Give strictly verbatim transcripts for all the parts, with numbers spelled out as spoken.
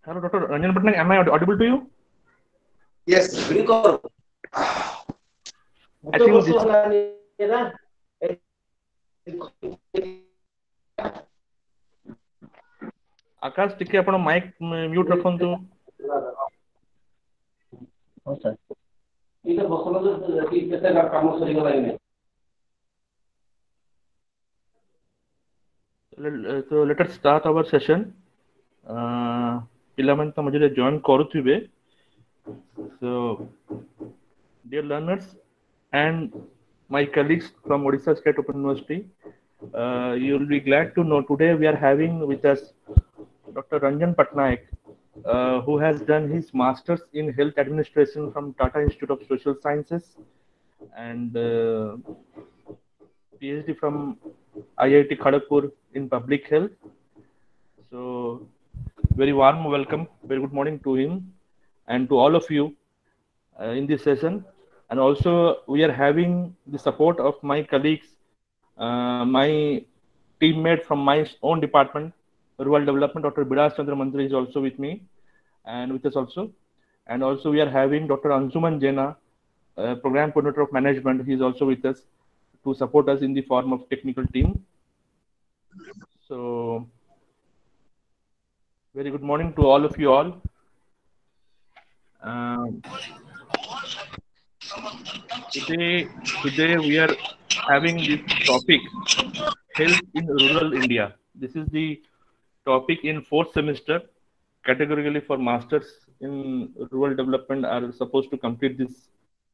Hello, Doctor Ranjan Patnaik. Am I audible to you? Yes, Grinko. I think this. आकाश टिके आपण mic mute रखंतु. हो sir. इधर बसलो जो केते काम सरी गला इने. So let us start our session. पिलामन तो मुझे join करूथिबे. So dear learners and my colleagues from Odisha State Open University, uh, you will be glad to know today we are having with us Doctor Ranjan Patnaik, uh, who has done his Masters in Health Administration from Tata Institute of Social Sciences and uh, PhD from I I T Kharagpur in Public Health. So, very warm welcome, very good morning to him and to all of you uh, in this session. And also, we are having the support of my colleagues, uh, my teammate from my own department, Rural Development, Doctor Bidas Chandra Mantri is also with me and with us also. And also, we are having Doctor Ansuman Jena, uh, Program Coordinator of Management. He is also with us to support us in the form of technical team. So, very good morning to all of you all. Um, today, today we are having this topic, health in rural India. This is the topic in fourth semester, categorically for masters in rural development are supposed to complete this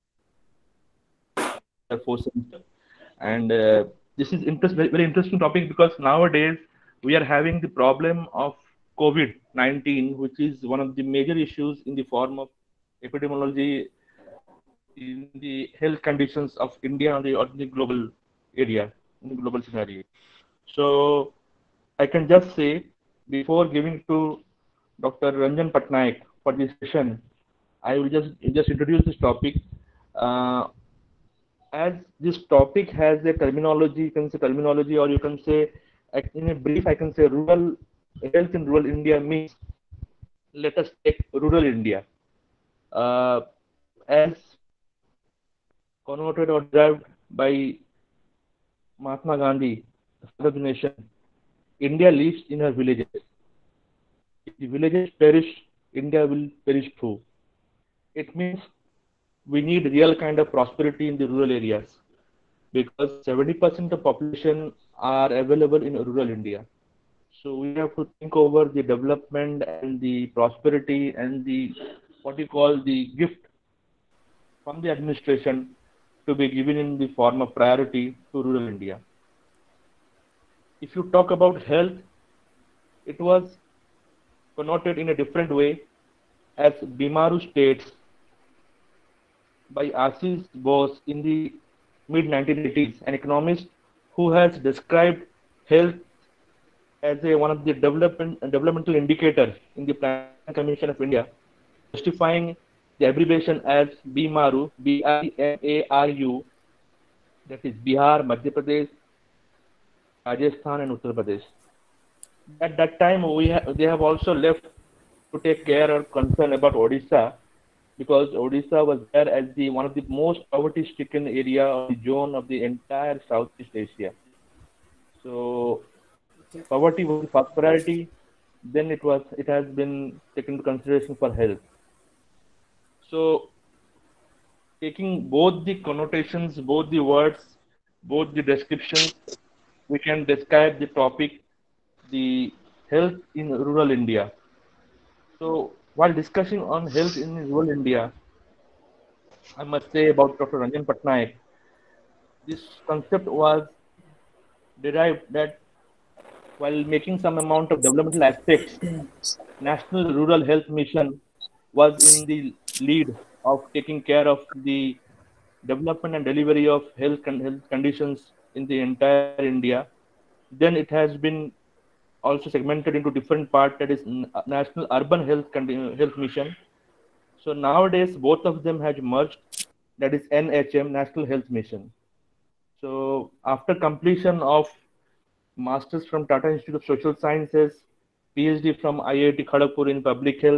fourth semester. And uh, this is interest, very, very interesting topic because nowadays we are having the problem of COVID nineteen, which is one of the major issues in the form of epidemiology in the health conditions of India or the, or the global area, in the global scenario. So I can just say, before giving to Doctor Ranjan Patnaik for this session, I will just just introduce this topic. Uh, as this topic has a terminology, you can say terminology, or you can say, in a brief, I can say rural health in rural India means, let us take rural India. Uh, as connoted or derived by Mahatma Gandhi, father of the nation, India lives in her villages. If the villages perish, India will perish too. It means we need real kind of prosperity in the rural areas because seventy percent of population are available in rural India. So we have to think over the development and the prosperity and the what you call the gift from the administration to be given in the form of priority to rural India. If you talk about health, it was connoted in a different way as Bimaru states by Assis Bose in the mid nineteen eighties, an economist who has described health as a, one of the development, developmental indicator in the Planning Commission of India, justifying the abbreviation as Bimaru, B I M A R U, that is Bihar, Madhya Pradesh, Rajasthan, and Uttar Pradesh. At that time, we ha they have also left to take care or concern about Odisha, because Odisha was there as the one of the most poverty-stricken area of the zone of the entire Southeast Asia. So poverty was the first priority. Then it was it has been taken into consideration for health. So taking both the connotations, both the words, both the descriptions, we can describe the topic, the health in rural India. So while discussing on health in rural India, I must say about Doctor Ranjan Patnaik, this concept was derived that while making some amount of developmental aspects, National Rural Health Mission was in the lead of taking care of the development and delivery of health, con- health conditions in the entire India. Then it has been also segmented into different parts, that is National Urban Health, Con- Health Mission. So nowadays, both of them have merged, that is N H M, National Health Mission. So after completion of Masters from Tata Institute of Social Sciences PhD from I I T Kharagpur in Public Health.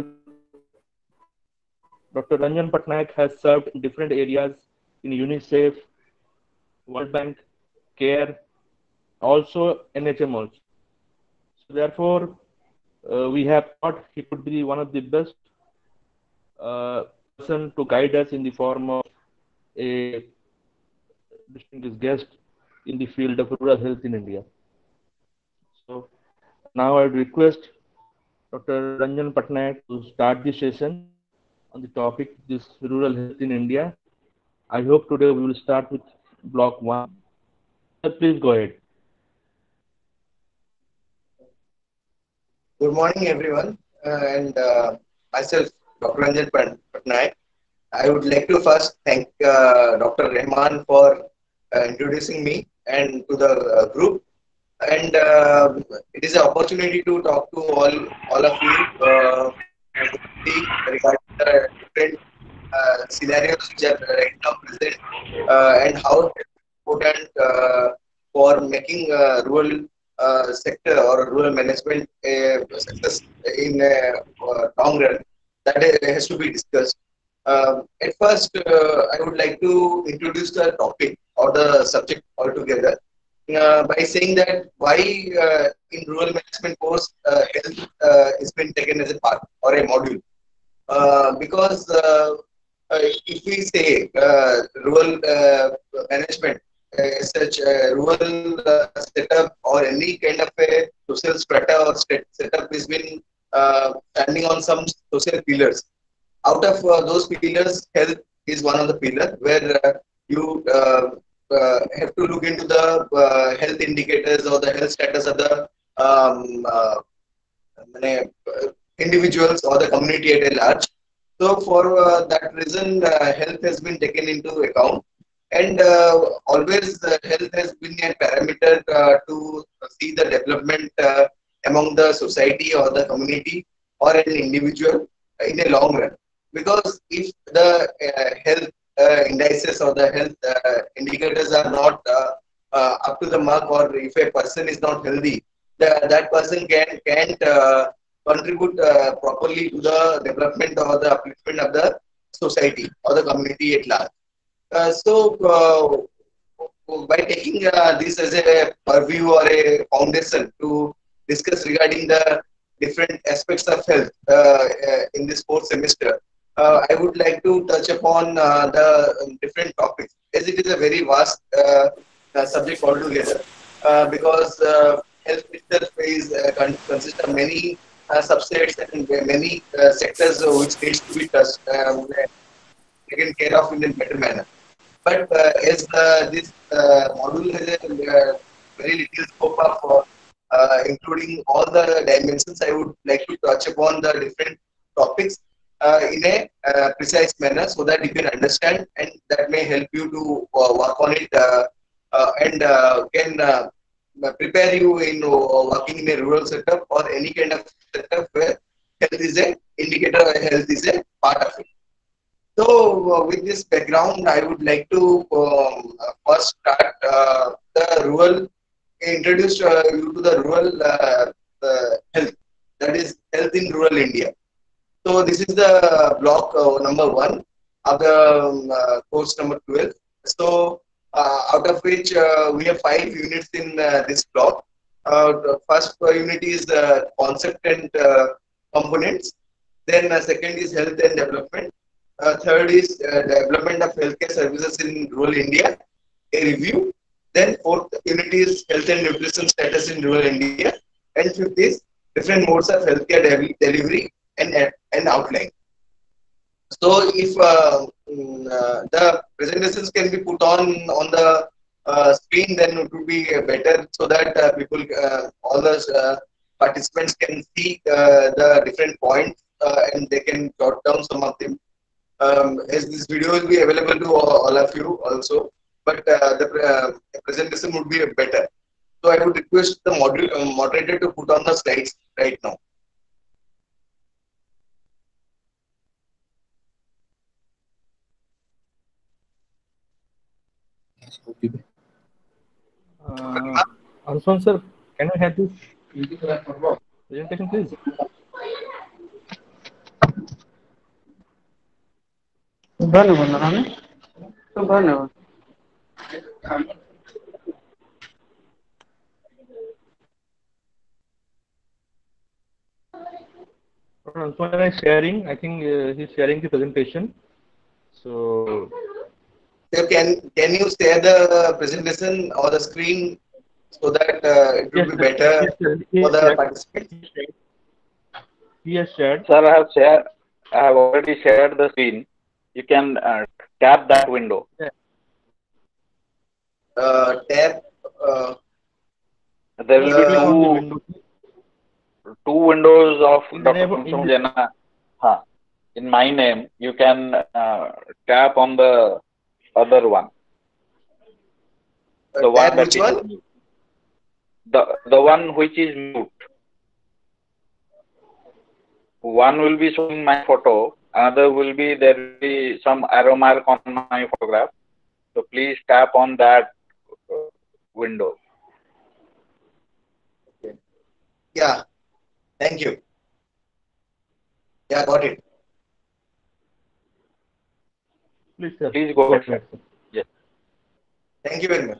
Doctor Ranjan Patnaik has served in different areas in UNICEF, World Bank, CARE, also N H M also. So therefore, uh, we have thought he could be one of the best uh, person to guide us in the form of a distinguished guest in the field of rural health in India. So now I would request Doctor Ranjan Patnaik to start the session on the topic this rural health in India. I hope today we will start with block one. Sir, please go ahead. Good morning, everyone, uh, and uh, myself, Doctor Ranjan Pat- Patnaik. I would like to first thank uh, Doctor Rahman for uh, introducing me and to the uh, group. And uh, it is an opportunity to talk to all all of you uh, mostly regarding the different uh, scenarios which are right now present uh, and how it is important uh, for making uh, rural uh, sector or rural management a success in a uh, long run. That has to be discussed. Um, at first, uh, I would like to introduce the topic or the subject altogether uh, by saying that why uh, in rural management course uh, health uh, is been taken as a part or a module. Uh, because uh, uh, if we say uh, rural uh, management, uh, such a rural uh, setup or any kind of a social strata or stat- setup is been uh, standing on some social pillars. Out of uh, those pillars, health is one of the pillar where uh, you uh, uh, have to look into the uh, health indicators or the health status of the um, uh, mane, uh, individuals or the community at a large. So for uh, that reason, uh, health has been taken into account, and uh, always uh, health has been a parameter uh, to see the development uh, among the society or the community or an individual in a long run. Because if the uh, health uh, indices or the health uh, indicators are not uh, uh, up to the mark, or if a person is not healthy, the, that person can can't uh, contribute uh, properly to the development or the upliftment of the society or the community at large. Uh, so, uh, by taking uh, this as a purview or a foundation to discuss regarding the different aspects of health uh, uh, in this fourth semester, uh, I would like to touch upon uh, the different topics, as it is a very vast uh, uh, subject altogether. Uh, because uh, health itself is uh, con- consists of many uh, subsets and many uh, sectors uh, which needs to be touched, um, taken care of in a better manner. But uh, as uh, this uh, module has a uh, very little scope of uh, uh, including all the dimensions, I would like to touch upon the different topics uh, in a uh, precise manner so that you can understand, and that may help you to uh, work on it uh, uh, and uh, can uh, prepare you in uh, working in a rural setup or any kind of setup where health is a indicator, health is a part of it. So, uh, with this background, I would like to um, uh, first start uh, the rural, introduce uh, you to the rural uh, uh, health, that is health in rural India. So, this is the block uh, number one of the um, uh, course number twelve. So, uh, out of which uh, we have five units in uh, this block. Uh, the first uh, unit is uh, concept and uh, components. Then uh, second is health and development. Uh, third is uh, development of healthcare services in rural India, a review. Then fourth unit is health and nutrition status in rural India. And fifth is different modes of healthcare de- delivery and, and outline. So if uh, mm, uh, the presentations can be put on on the uh, screen, then it would be uh, better so that uh, people, uh, all the uh, participants can see uh, the different points uh, and they can jot down some of them. Um, as this video will be available to all, all of you also, but uh, the, uh, the presentation would be better. So I would request the moder- uh, moderator to put on the slides right now. Uh, Anson sir, can I have this? Presentation, please. धन्यवाद नारायण धन्यवाद Ansuman is sharing. I think uh, he's sharing the presentation. So, So can can you share the presentation or the screen so that uh, it yes, would be sir. better Yes, sir. He for has the shared. participants? He has shared. He has shared. Sir, I have shared. I have already shared the screen. You can uh, tap that window. Yeah. Uh, tab. Uh, There will Click be on the two window. two windows of In the Doctor name of Kumsum India. Jena. Huh. In my name, you can uh, tap on the other one, uh, the one tab that which is one? mute. the the one which is mute. One will be showing my photo. Another will be there will be some arrow mark on my photograph. So please tap on that uh, window. Yeah. Thank you. Yeah, got it. Please, sir. Please go ahead, sir. Yes. Thank you very much.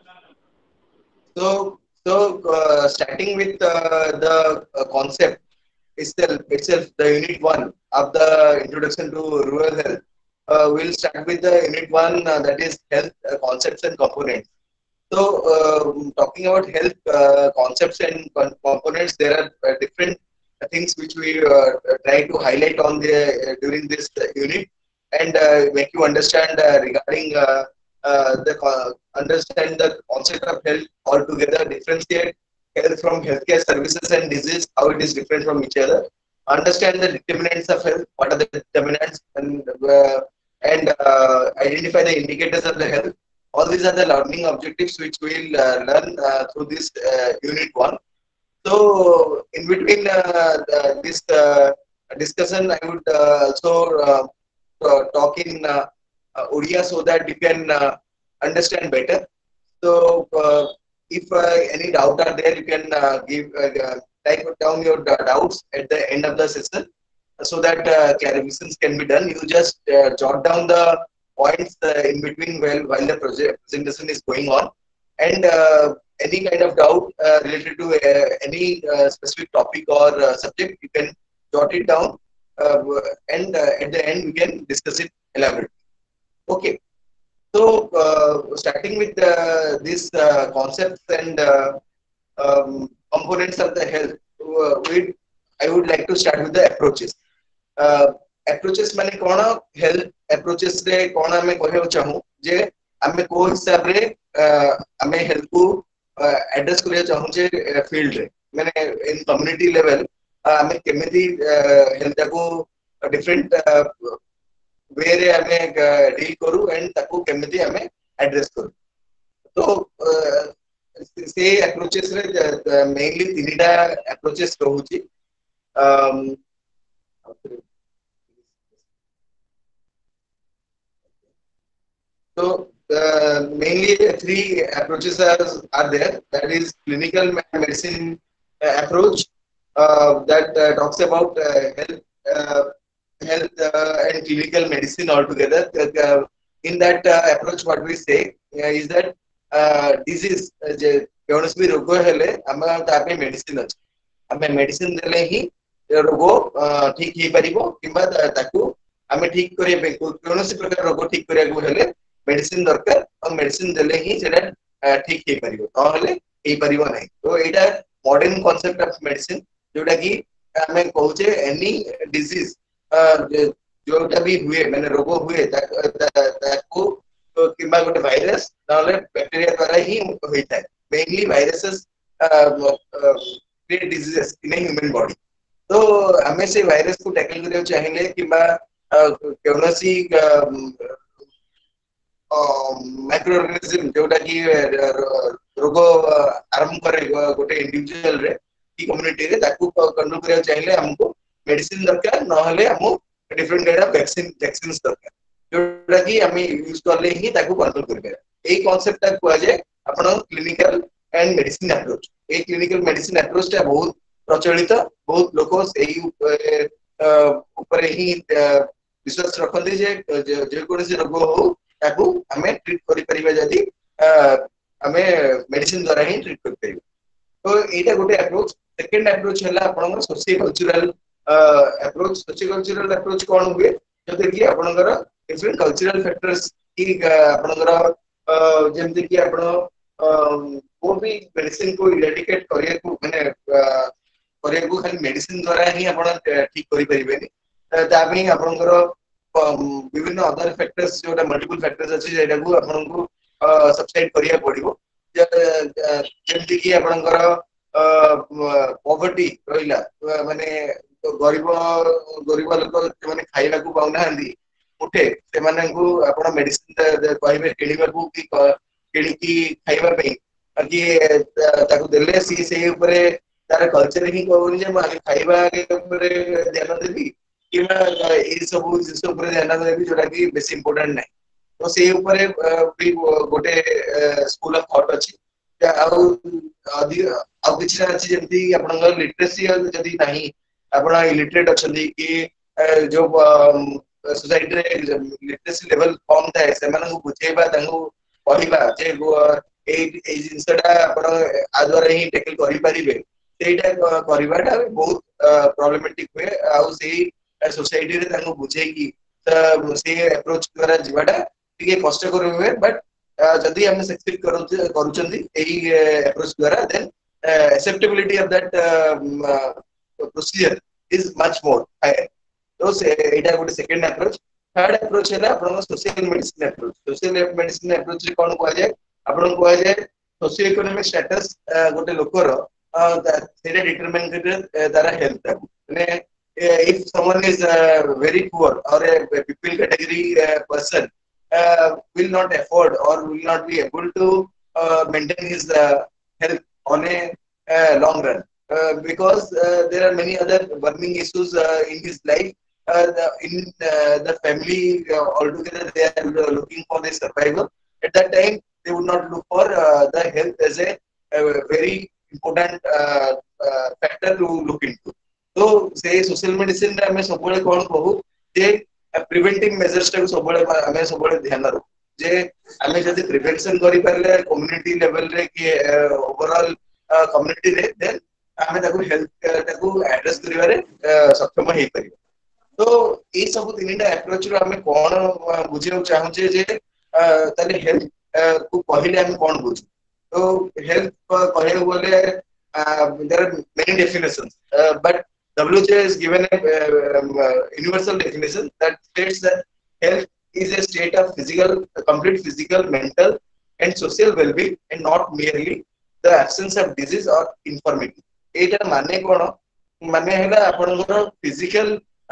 So, so uh, starting with uh, the uh, concept itself, itself, the unit one of the introduction to rural health. Uh, we'll start with the unit one uh, that is health uh, concepts and components. So, uh, talking about health uh, concepts and con- components, there are uh, different things which we uh, try to highlight on the uh, during this uh, unit and uh, make you understand uh, regarding uh, uh, the co- understand the concept of health altogether, differentiate health from healthcare services and disease, how it is different from each other. Understand the determinants of health, what are the determinants, and uh, and uh, identify the indicators of the health. All these are the learning objectives which we'll uh, learn uh, through this uh, unit one. So, in between uh, the, this uh, discussion, I would uh, also uh, uh, talk in uh, uh, Odia so that you can uh, understand better. So, uh, if uh, any doubt are there, you can uh, give uh, uh, type down your d- doubts at the end of the session so that uh, clarifications can be done. You just uh, jot down the points uh, in between while, while the project presentation is going on. And uh, any kind of doubt uh, related to uh, any uh, specific topic or uh, subject, you can jot it down. Uh, and uh, at the end, we can discuss it elaborately. Okay. So, uh, starting with uh, these uh, concepts and uh, um, components of the health, uh, we, I would like to start with the approaches. Uh, approaches माने कौन health approaches रे कौन हमें कहना चाहूँ जे हमें को हिसाब रे हमें health को address करिया चाहूँ जे field रे मैंने in community level हमें केमिति health को different way रे हमें deal करूँ and ताको केमिति हमें address करूँ तो से approaches रे mainly तीनटा approaches रहूँची So uh, mainly three approaches are, are there. That is clinical medicine uh, approach uh, that uh, talks about uh, health, uh, health uh, and clinical medicine altogether. Uh, in that uh, approach, what we say uh, is that uh, disease, कौनसी भी रोग हेले हमें तापे medicine अच्छे हमें medicine देले ही रोग ठीक ही परिबो किंबा ताकू हमें ठीक करिया पे कौनसी प्रकार रोग ठीक करिया को हेले मेडिसिन दरकार और मेडिसिन देले ही सेटा ठीक हे परिबो नहले हे परिबो नाही तो एटा मॉडर्न कांसेप्ट ऑफ मेडिसिन जोटा कि हमें कहूचे एनी डिजीज जोटा भी हुए माने रोग हुए ताकू किंबा गोटे वायरस नहले बैक्टीरिया द्वारा ही होइता है mainly viruses create diseases in human body तो हमें से वायरस को टैकल करियो चाहिए किंबा कौनसी माइक्रोऑर्गेनिज्म जोटा कि रोग आरंभ करे गोटे इंडिविजुअल रे की कम्युनिटी रे ताकू कंट्रोल करिया चाहिए हमको मेडिसिन दरकार नहले हमको different kind of vaccine vaccines दरकार जोटा कि हम यूज करले ही ताकू कंट्रोल करबे एई कांसेप्ट ता कोआ जे आपण क्लिनिकल एंड मेडिसिन अप्रोच ए क्लिनिकल मेडिसिन अप्रोच ता बहुत प्रचलित बहुत लोक सेही ऊपर ही विश्वास रखते जे जेकोसी रोग हो ताकू आमे ट्रीट करि परिबा जदी आमे मेडिसिन द्वारा ही ट्रीट कर परिबा। तो एटा गोटे अप्रोच। सेकंड अप्रोच हला आपन socio cultural approach. Socio cultural approach कोन हुए जदि कि आपनकर डिफरेंट कल्चरल फैक्टर्स की आपनकर जेमति कि आपन को भी मेडिसिन को इरेडिकेट करिया को माने करिया को खाली मेडिसिन द्वारा ही आपन ठीक करि परिबेनी ताबी आपनकर विभिन्न अदर फैक्टर्स जोटा मल्टीपल फैक्टर्स अछि जेटा को आपन को सब्सिडाइज करिया पड़िबो जेमति कि आपनकर पॉवर्टी रहिला माने गरीब गरीब लोक माने खाइबा को पाउ नाहंदी उठे से माने को आपन मेडिसिन कहबे किनिबा को कि किनि की खाइबा पे कि ताको देले सी से ऊपर तार कल्चर ही कहउनी जे माने खाइबा के ऊपर ध्यान देबी कि ए सब जिस ऊपर ध्यान देबी जोटा कि बेसी इंपोर्टेंट नै। तो से ऊपर भी गोटे स्कूल ऑफ थॉट अछि आउ अधिक आउ किछ अछि जेमति आपन लिटरेसी जदी नाही आपन इलिटरेट अछंदी कि जो सोसाइटी रे लिटरेसी लेवल कम थाए से माने को बुझेबा तांगो कहबा जे ए ए जिंसटा आपन आ द्वारा ही टेकल करि परिबे सेटा करबाटा बहुत प्रॉब्लमेटिक हुए आउ सेही सोसाइटी रे तांगो बुझे कि से अप्रोच द्वारा जीवाटा टिके कष्ट कर हुए बट जदी हम सक्सेस करू करूचंदी एही अप्रोच द्वारा then acceptability of that procedure is much more higher. तो से एटा गोटे सेकंड अप्रोच। थर्ड अप्रोच है आपन social medicine approach. Social medicine approach रे कोन कहै जाय आपन कहै जाय सोशियो इकोनॉमिक स्टेटस गोटे लोकर सेटा डिटरमाइन करे तारा हेल्थ माने if someone is uh, very poor or a people category uh, person uh, will not afford or will not be able to uh, maintain his uh, health on a uh, long run uh, because uh, there are many other burning issues uh, in his life uh, the, in uh, the family uh, altogether they are looking for their survival. At that time they would not look for uh, the health as a, a very important uh, uh, factor to look into. तो से social medicine रे हमें सबले कोन कहू जे preventive measures टा सबले हमें सबले ध्यान रखू जे हमें जदी प्रिवेंशन करि परले कम्युनिटी लेवल रे कि ओवरऑल कम्युनिटी रे देन हमें ताको हेल्थ ताको एड्रेस करिवारे सक्षम हेई परिबो। तो ए सब तीनटा अप्रोच रो हमें कोन बुझियो चाहू जे जे ताले हेल्थ को पहिले हम कोन बुझू। तो हेल्थ कहले बोले there are many definitions uh, but W H O has given a uh, um, uh, universal definition that states that health is a state of physical, uh, complete physical, mental, and social well-being, and not merely the absence of disease or infirmity. एटा माने कोन माने हैला आपनकर physical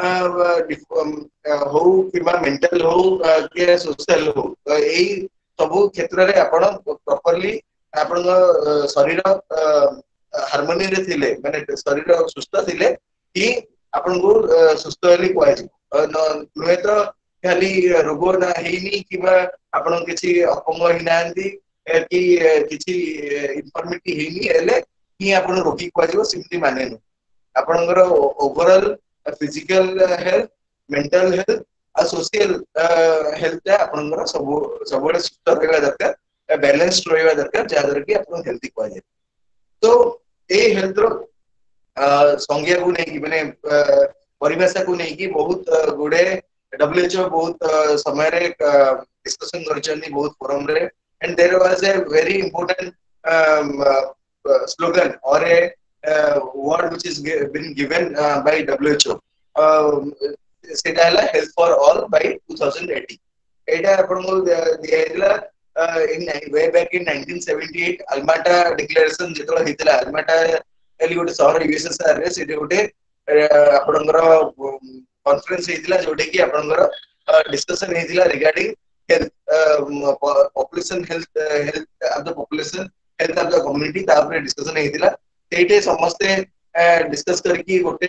हो किबा mental हो के social हो एई सब क्षेत्र रे आपण प्रॉपर्ली आपण शरीर हार्मोनी रे थिले माने शरीर सुस्थ थिले कि आपन को सुस्थ हेली कोइ नुहे तो खाली रोग ना हेनी किबा आपन किछि अपंग हिनांती कि किछि इन्फॉर्मिटी हेनी हेले कि आपन रोगी कोइ सिम्पली माने न आपनकर overall physical health mental health आ सोशल हेल्थ आपनकर सब सबले सुस्थ रहबा दरकार बैलेंस्ड रहबा दरकार जादर कि आपन हेल्थी कोइ। तो ए हेल्थ रो संज्ञा को नहीं माने परिभाषा को नहीं कि बहुत गुडे W H O बहुत समय रे डिस्कशन करछनी बहुत फोरम रे and there was a very important slogan or a word which is been given by W H O सेटा हला health for all by twenty eighteen। एटा आपन को दियाइला in way back in nineteen seventy-eight Alma Ata declaration जेतला हितला Alma Ata एली गोटे शहर यूएसएसआर रे सेटे गोटे आपनकर कॉन्फ्रेंस हेतिला जोटे कि आपनकर डिस्कशन हेतिला regarding health population health health of the population health of the community तापर डिस्कशन हेतिला सेटे समस्त डिस्कस करके गोटे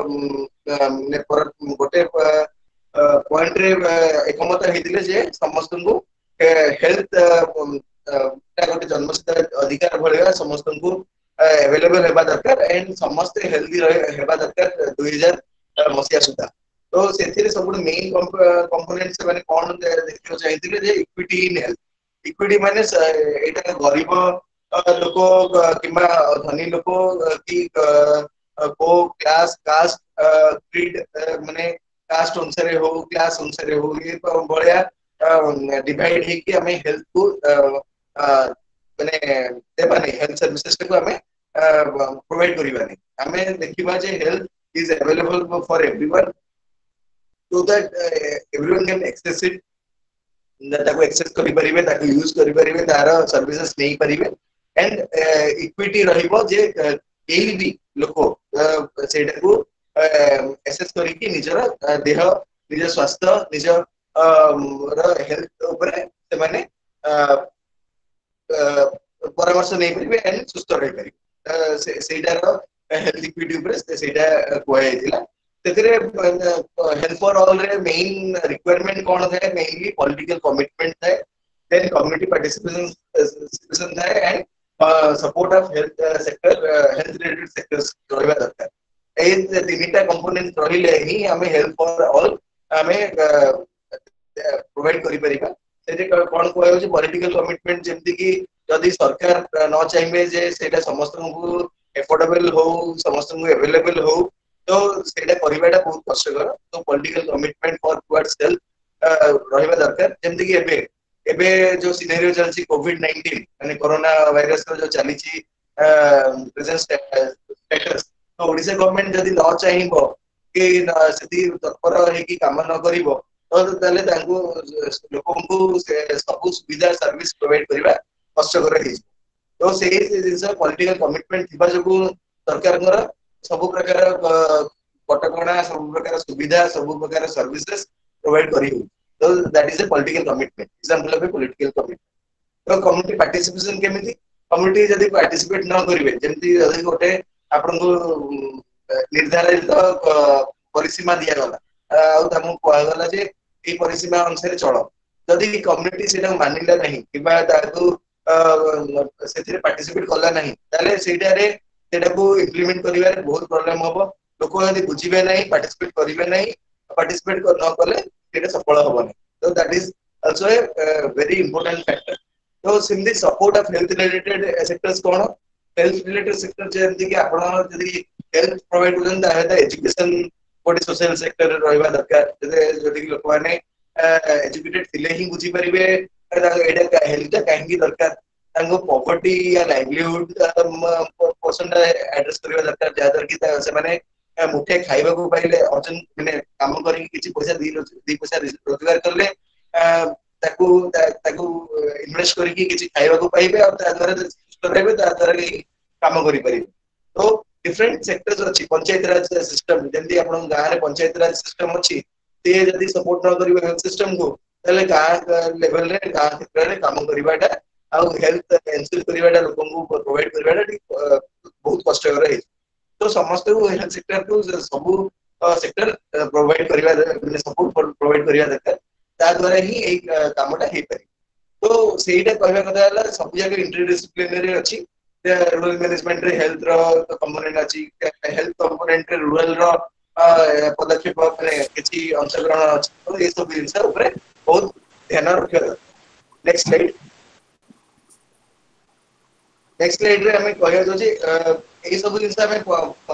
गोटे पॉइंट रे एकमत हेतिले जे समस्त को हेल्थ ता गोटे जन्मसिद्ध अधिकार भलिया समस्त को अवेलेबल हेबा दरकार एंड समस्त हेल्दी हेबा दरकार दो हज़ार मसिया सुधा तो से सब मेन कंपोनेंट से माने कोन देखियो चाहिए जे इक्विटी इन हेल्थ इक्विटी माने एटा गरीब लोक किंबा धनी लोक कि को क्लास कास्ट क्रीड माने कास्ट अनुसार हो क्लास अनुसार हो ये बड़िया डिवाइड है कि हमें हेल्थ को माने देबा नहीं हेल्थ सर्विसेज को हमें प्रोवाइड करिबा नहीं हमें देखिबा जे health is available for everyone so that uh, everyone can access it ताको एक्सेस करि परिबे ताको यूज करि परिबे तार सर्विसेज नै परिबे एंड इक्विटी रहिबो जे केही भी लोको सेटा को एक्सेस करि कि निजर देह निज स्वास्थ्य निज र हेल्थ ऊपर से माने परामर्श नै परिबे एंड सुस्थ रहि परिबे सेटा रो हेल्थ इक्विटी ऊपर सेटा कोइ दिला हेल्थ फॉर ऑल रे मेन रिक्वायरमेंट कौन है मेनली पॉलिटिकल कमिटमेंट है देन कम्युनिटी पार्टिसिपेशन है and support of health sector health related sectors रहबा दरकार ए तीनटा कंपोनेंट रहिले ही हमें हेल्थ फॉर ऑल हमें प्रोवाइड करि परिबा सेटे कोन कोइ हो पॉलिटिकल कमिटमेंट जेमति कि यदि सरकार न चाहिए जे सेटा समस्त को एफोर्डेबल हो समस्त को अवेलेबल हो तो सेटा परिवाटा बहुत कष्टकर तो political commitment for towards health रहबा दरकार जेमति कि एबे एबे जो सिनेरियो चलछि कोविड नाइनटीन माने कोरोना वायरस जो चली छी प्रेजेंट स्टेटस तो ओडिसा गवर्नमेंट जदी न चाहिबो कि सेति तत्पर है कि काम न करिवो तो तले तांको लोकन को सब सुविधा सर्विस प्रोवाइड करबा कष्टकर है तो से जिंस पॉलिटिकल कमिटमेंट थिबा जो सरकार सब प्रकार कटकणा सब प्रकार सुविधा सब प्रकार सर्विसेज प्रोवाइड करी तो that is a political commitment example of a political commitment तो कम्युनिटी पार्टिसिपेशन केमिति कम्युनिटी जदी पार्टिसिपेट न करिवे जेमति जदी गोटे आपन को निर्धारित परिसीमा दिया गला आ तमु कोआ गला जे ए परिसीमा अनुसार चलो जदी कम्युनिटी सेटा मानिला नहीं किबा ताकू सेथिरे पार्टिसिपेट करला नहीं ताले सेटा रे सेटा को इंप्लीमेंट करिवार बहुत प्रॉब्लम होबो लोक यदि बुझिबे नहीं पार्टिसिपेट करिवे नहीं पार्टिसिपेट न करले सेटा सफल होबो नहीं तो that is also a very important factor तो simply support of health related sectors कोन हेल्थ रिलेटेड सेक्टर जेंति कि आपण यदि हेल्थ प्रोवाइड करन ता एजुकेशन बॉडी सोशल सेक्टर रहबा दरकार जदि लोक माने एजुकेटेड थिले ही बुझी परिबे एटा हेल्थ काहेकि दरकार तांगो पॉवर्टी या लाइवलीहुड पर्सन एड्रेस करबा दरकार जादर कि से माने मुठे खाइबा को पाइले अर्जन माने काम करी किछि पैसा दी दी पैसा रोजगार करले ताकू ताकू इन्वेस्ट करी कि किछि खाइबा को पाइबे और ता द्वारा सुस्त रहबे ता द्वारा काम करि परिबे तो डिफरेंट सेक्टर्स अछि पंचायत राज सिस्टम जंदी आपण गां रे पंचायत राज सिस्टम अछि ते जदी सपोर्ट न करिवे हेल्थ सिस्टम को तले गां लेवल रे गां क्षेत्र रे काम करिबाटा आ हेल्थ इंश्योर करिबाटा लोकन को प्रोवाइड करिबाटा बहुत कष्टकर है तो समस्त को हेल्थ सेक्टर को सब सेक्टर प्रोवाइड करिबा माने सपोर्ट प्रोवाइड करिबा दरकार ता द्वारा ही ए कामटा हे पारि तो सेटा कहबा कथा हला सब जगह इंटरडिसिप्लिनरी अछि रूरल मैनेजमेंट रे हेल्थ रो कंपोनेंट अछि हेल्थ कंपोनेंट रे रूरल रो पदक्षेप माने किछि अंशग्रहण अछि तो ए सब जिंस ऊपर बहुत ध्यान रखियो नेक्स्ट स्लाइड नेक्स्ट स्लाइड रे हमें कहया जो जे ए सब जिंस हमें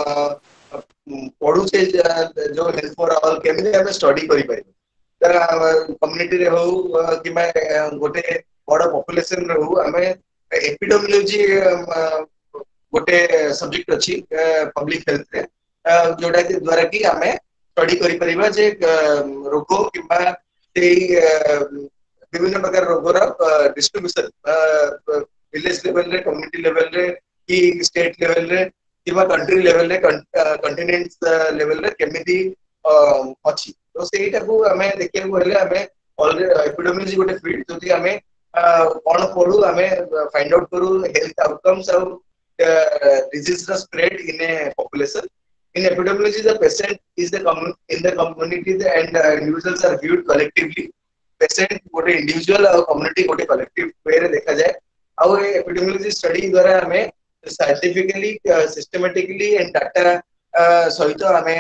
पढु छे जो हेल्थ फॉर ऑल केमिति हमें स्टडी करि पाइबे कम्युनिटी रे हो कि गोटे बड़ पॉपुलेशन रे हो हमें एपिडेमियोलॉजी गोटे सब्जेक्ट अछि पब्लिक हेल्थ रे जोडा के द्वारा कि हमें स्टडी करि परिबा जे रोग किबा से विभिन्न प्रकार रोग रो डिस्ट्रीब्यूशन विलेज लेवल रे कम्युनिटी लेवल रे कि स्टेट लेवल रे किबा कंट्री लेवल रे कॉन्टिनेंट्स लेवल रे केमिति अछि तो सेटा को हमें देखिया को हेले हमें ऑलरेडी एपिडेमियोलॉजी गोटे फील्ड जोति हमें कोन पढु हमें फाइंड आउट करू हेल्थ आउटकम्स और disease spread in a population in epidemiology the patient is the common in the community the, and uh, individuals are viewed collectively patient गोटे individual और community गोटे collective way रे देखा जाए और epidemiology study द्वारा हमें साइंटिफिकली सिस्टमैटिकली एंड डाटा सहित आमे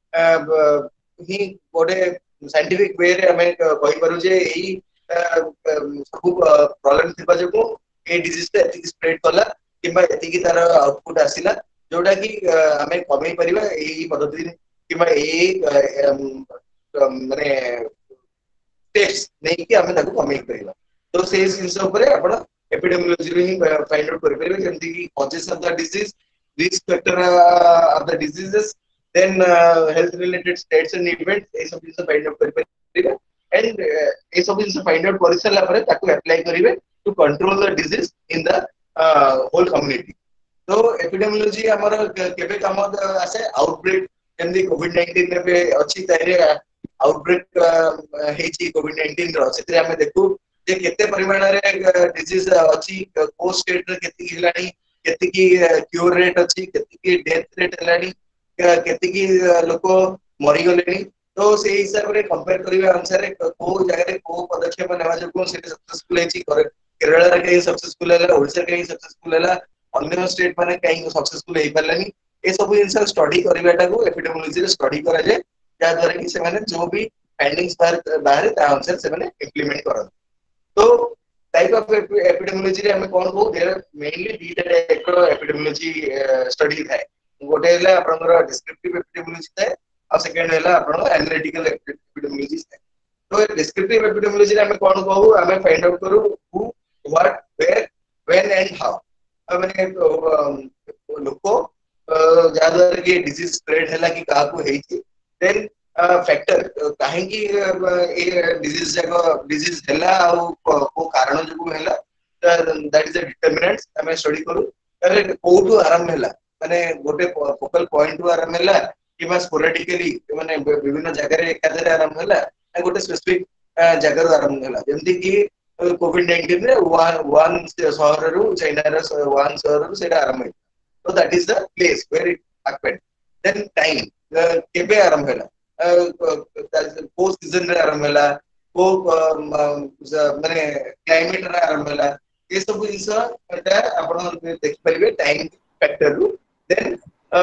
ही गोटे साइंटिफिक वे रे आमे कहि पारु जे एही सब प्रॉब्लम थिबा जको ए डिजीज ता एति स्प्रेड कला किबा एति की तार आउटपुट आसिला जोटा कि आमे कमै परिबा एही पद्धति किबा एही माने टेस्ट नहीं कि आमे ताको कमै परिबा तो से जिंस ऊपर आपण एपिडेमियोलॉजी रे ही फाइंड आउट करि परिबे जेंति कि causes of the disease risk factor of the diseases then health related states and events ए सब जिंस फाइंड आउट करि परिबे एंड ए सब जिंस फाइंड आउट करि सला परे ताको अप्लाई करिवे to control the disease in the whole community तो एपिडेमियोलॉजी हमर केबे काम आसे आउटब्रेक जेंति कोविड नाइंटीन रे अछि तारे आउटब्रेक हेची कोविड नाइंटीन रो सेते हमें देखु जे केते परिमाण रे डिजीज अछि को स्टेट रे केते की लानी केते की क्योर रेट अछि केते की डेथ रेट लानी केते की लोक मरि गलेनी तो से हिसाब रे कंपेयर करिवे अनुसार को जगह रे को पदक्षेप लेवा जो को से सक्सेसफुल हेची केरला रे कहीं सक्सेसफुल हैला ओडिसा कहीं सक्सेसफुल हैला अन्य स्टेट माने कहीं सक्सेसफुल हे परलानी ए सब इनसा स्टडी करिवाटा को एपिडेमियोलॉजी रे स्टडी करा जाय जा द्वारा कि से माने जो भी फाइंडिंग्स बाहर बाहर ता अनुसार से माने इंप्लीमेंट करन तो टाइप ऑफ एपिडेमियोलॉजी रे हमें कोन को there mainly the type epidemiology study थाए गोटे हैला आपनकर डिस्क्रिप्टिव एपिडेमियोलॉजी थाए और सेकंड हैला आपन एनालिटिकल एपिडेमियोलॉजी थाए तो डिस्क्रिप्टिव एपिडेमियोलॉजी रे हमें कोन कहू हमें फाइंड आउट करू who what where when and how माने लोको जा द्वारा कि डिजीज स्प्रेड हैला कि का को हेची देन फैक्टर काहे कि ए डिजीज जगो डिजीज हैला और को कारण जो हैला दैट इज अ डिटरमिनेंट्स हमें स्टडी करू तरे कोठू आरंभ हैला माने गोटे फोकल पॉइंट टू आरंभ हैला कि बस स्पोरेडिकली माने विभिन्न जगह रे एकादरे आरंभ हैला गोटे स्पेसिफिक जगह आरंभ हैला जेमति कि कोविड नाइंटीन रे वन शहर रु चाइना रे वन शहर रु सेटा आरंभ है तो that is the place where it happened then time केबे आरंभ हैला को सीजन रे आरंभ हैला को माने क्लाइमेट रे आरंभ हैला ये सब जिंस एटा आपण देख परिबे टाइम फैक्टर रु देन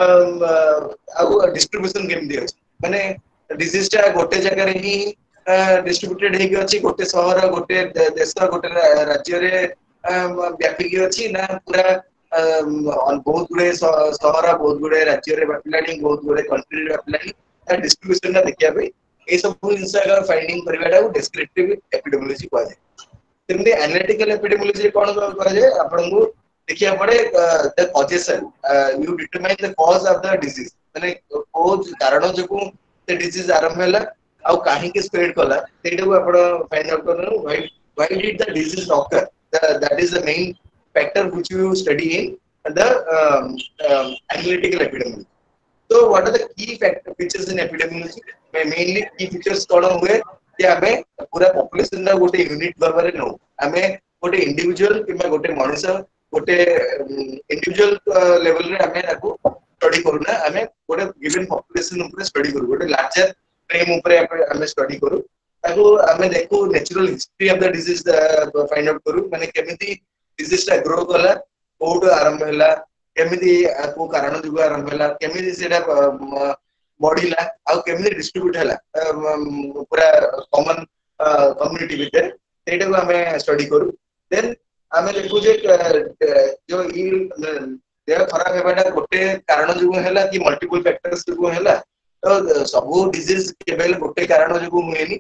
आ डिस्ट्रीब्यूशन केम दि अछि माने डिजीज ता गोटे जगह रे ही डिस्ट्रीब्यूटेड हे अछि गोटे शहर गोटे देश गोटे राज्य रे व्यापी के अछि ना पूरा बहुत गुडे शहर बहुत गुडे राज्य रे व्यापिलानी बहुत गुडे कंट्री रे व्यापिलानी डिस्ट्रीब्यूशन ना देखिया भाई ए सब जिंस अगर फाइंडिंग परिवाटा को डिस्क्रिप्टिव एपिडेमियोलॉजी कह जाय तेमते एनालिटिकल एपिडेमियोलॉजी कोन कह जाय आपन को देखिया पड़े the causation you determine the cause of the disease माने कोज कारण जको ते डिजीज आरंभ हैला आ काहे के स्प्रेड कला तेटा को आपण फाइंड आउट करनु why why did the disease occur that is the main factor which you study in the analytical epidemiology तो what are the key factor features in epidemiology मैं मेनली की फीचर्स कोन हुए कि हमें पूरा population दा गोटे यूनिट बारे नो हमें गोटे इंडिविजुअल किबा गोटे मनुष्य गोटे इंडिविजुअल लेवल रे हमें ताको स्टडी करूना हमें गोटे गिवन पॉपुलेशन ऊपर स्टडी करू गोटे लार्जर फ्रेम ऊपर हमें स्टडी करू ताको हमें देखो natural history of the disease find out करू माने केमिति डिजीज ता ग्रो कला कोड आरंभ हैला केमिति को कारण जुग आरंभ हैला केमिति सेटा बढ़िला आ केमिति डिस्ट्रीब्यूट हैला पूरा कॉमन कम्युनिटी भीतर सेटा को हमें स्टडी करू देन हमें देखु जे जो ई देह खराब हेबाटा गोटे कारण जुग हैला कि मल्टीपल फैक्टर्स जुग हैला तो सब डिजीज केवल गोटे कारण जुग हुएनी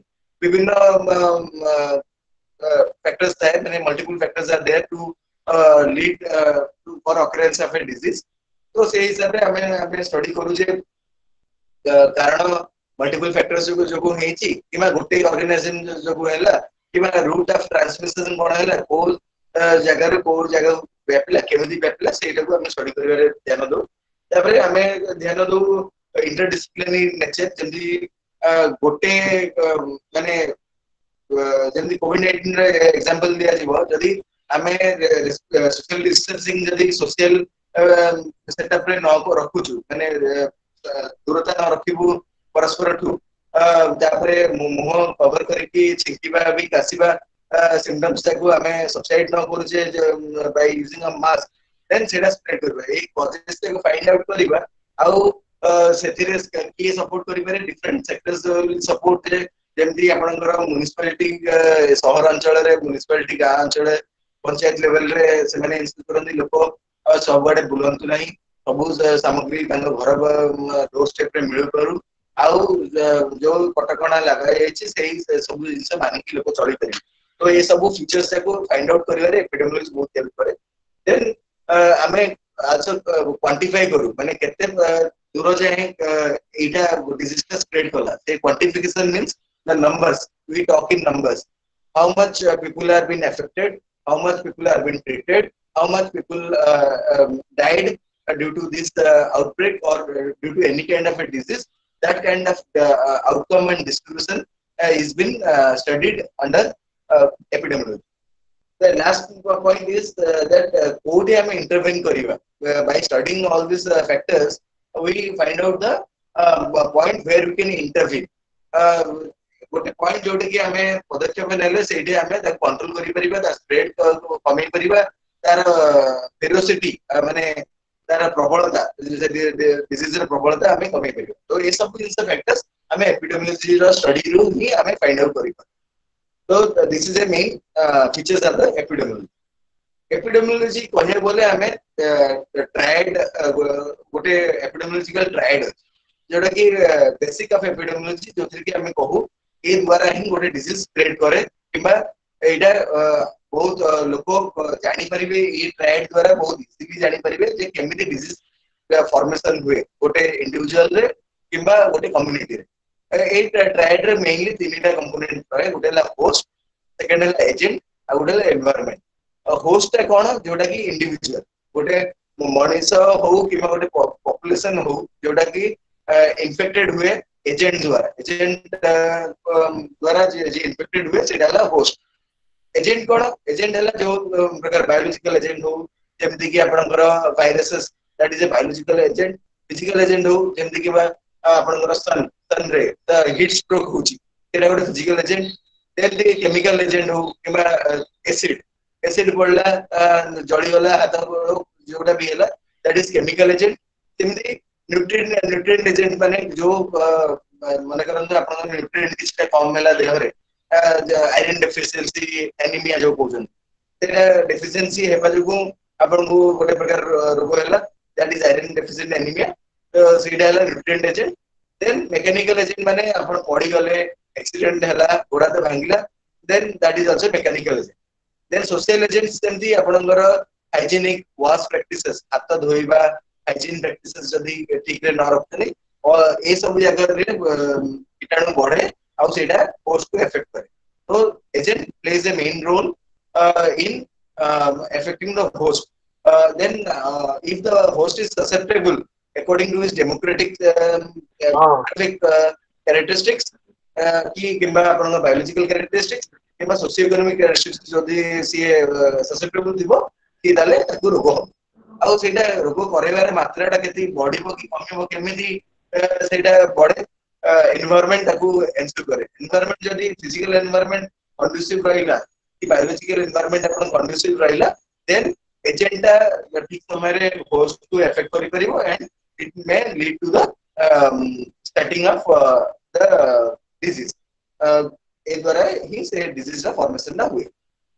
विभिन्न फैक्टर्स थाए माने multiple factors are there to lead to for occurrence of a disease तो से हिसाब रे हमें हमें स्टडी करू जे कारण मल्टीपल फैक्टर्स जो जो हेची किमा गोटे ऑर्गेनाइजेशन जो हैला किमा रूट ऑफ ट्रांसमिशन कोन हैला को जगह रे को जगह व्यापला केमिति व्यापला सेटा को हमें स्टडी करिवारे ध्यान दो तापर हमें ध्यान दो इंटरडिसिप्लिनरी नेचर जल्दी गोटे माने जल्दी कोविड नाइंटीन रे एग्जांपल दिया जीवो जदी हमें सोशल डिस्टेंसिंग जदी सोशल सेटअप रे न को रखुछु माने दूरता न रखिबु परस्पर ठु तापरे मुह कवर करके छिंकीबा भी कासीबा सिम्पटम्स ताको हमें सबसाइड न करू जे by using a mask then सेटा स्प्रेड करबा ए कॉजेस को फाइंड आउट करबा आउ सेथिरे की सपोर्ट करिबारे डिफरेंट सेक्टर्स विल सपोर्ट जेमती आपनकर म्युनिसिपैलिटी शहर अंचल रे म्युनिसिपैलिटी गां अंचल पंचायत लेवल रे से माने इंस्टॉल करंदी लोक सब आडे बुलंतु नाही सब सामग्री तांग घर डोर स्टेप रे मिल करू आउ जो कटकणा लगा जायछि सेही सब जिंस मानि कि लोक चली पारे तो ये सब फीचर्स को फाइंड आउट करिवारे एपिडेमियोलॉजी बहुत हेल्प करे देन आमे आज क्वांटिफाई करू माने केते दूर जाए एटा डिजीज स्प्रेड कला से quantification means the numbers we talk in numbers how much uh, people are been affected how much people are been treated how much people uh, um, died uh, due to this uh, outbreak or uh, due to any kind of a disease that kind of uh, outcome and distribution uh, is been uh, studied under uh, epidemiology. The last point is uh, that uh, कोठे हम intervene करिवा uh, by studying all these uh, factors we find out the uh, point where we can intervene. Uh, गोटे point जोटे कि हमें पदक्षेप नेले सेठी हमें ता कंट्रोल करि परिबा ता स्प्रेड कमी परिबा तार फेरोसिटी माने तार प्रबलता डिजीज रे प्रबलता हमें कमी परिबा तो ये सब जिंस फैक्टर्स हमें एपिडेमियोलॉजी रो स्टडी रू ही हमें फाइंड आउट करिबा तो this is a main features of the epidemiology epidemiology कहे बोले हमें ट्रायड गोटे एपिडेमियोलॉजिकल ट्रायड जोटा कि बेसिक ऑफ एपिडेमियोलॉजी जोथि कि हमें कहू ए द्वारा ही गोटे डिजीज स्प्रेड करे किबा एटा बहुत लोक जानि परिबे ए ट्रायड द्वारा बहुत इजीली जानि परिबे जे केमिति डिजीज फॉर्मेशन हुए गोटे इंडिविजुअल रे किबा गोटे कम्युनिटी रे ए ट्रायड रे मेनली तीनटा कंपोनेंट रहे गोटे ला होस्ट सेकंड ला एजेंट आ गोटे ला एनवायरनमेंट होस्ट है कोन जोटा कि इंडिविजुअल गोटे मनुष्य हो किबा गोटे पॉपुलेशन हो जोटा कि इन्फेक्टेड हुए एजेंट द्वारा एजेंट द्वारा जे इन्फेक्टेड हुए सेडाला होस्ट एजेंट कोन एजेंट हला जो प्रकार बायोलॉजिकल एजेंट हो जेमति कि आपनकर viruses that is a biological agent physical agent हो जेमति कि आपनकर सन सन रे द हीट स्ट्रोक होची एटा गोटे physical agent then the chemical agent हो किबा एसिड एसिड पड़ला जळी गला हाथ जोटा भी हला दैट इज केमिकल एजेंट जेमति न्यूट्रिएंट न्यूट्रिएंट एजेंट माने जो माने करन आपन न्यूट्रिएंट किछटा कम मेला देह रे आयरन डेफिशिएंसी एनीमिया जो कोजन तेरा डेफिशिएंसी हेबा जुगु आपन को गोटे प्रकार रोग होला that is iron deficient anaemia तो सीडा हला nutrient agent then mechanical agent माने आपन पड़ी गले एक्सीडेंट हला गोड़ा तो भांगिला then that is also mechanical agent then social agents सेमती आपनकर हाइजीनिक वॉश प्रैक्टिसेस हाथ धोइबा हाइजीन प्रैक्टिसेस जदी ठीक रे न रखतनी और ए सब जगह रे कीटाणु बढ़े आ सेटा होस्ट को इफेक्ट करे तो agent plays a main role in affecting the host uh, then uh, if the host is susceptible according to his democratic um, demographic uh, characteristics uh, ki kimba apna biological characteristics kimba socio-economic characteristics jodi si susceptible thibo ki dale taku rogo आ सेटा रोग करेबार मात्राटा केति बढिबो कि कमिबो केमिति सेटा बढे environment ताकू ensure करे environment जदी फिजिकल एनवायरनमेंट कंडुसिव रहिला कि बायोलॉजिकल एनवायरनमेंट अपन कंडुसिव रहिला देन एजेंटा ठीक समय रे होस्ट को इफेक्ट करि परिबो and it may lead to the starting of the disease ए द्वारा ही से डिजीज रा फॉर्मेशन ना हुए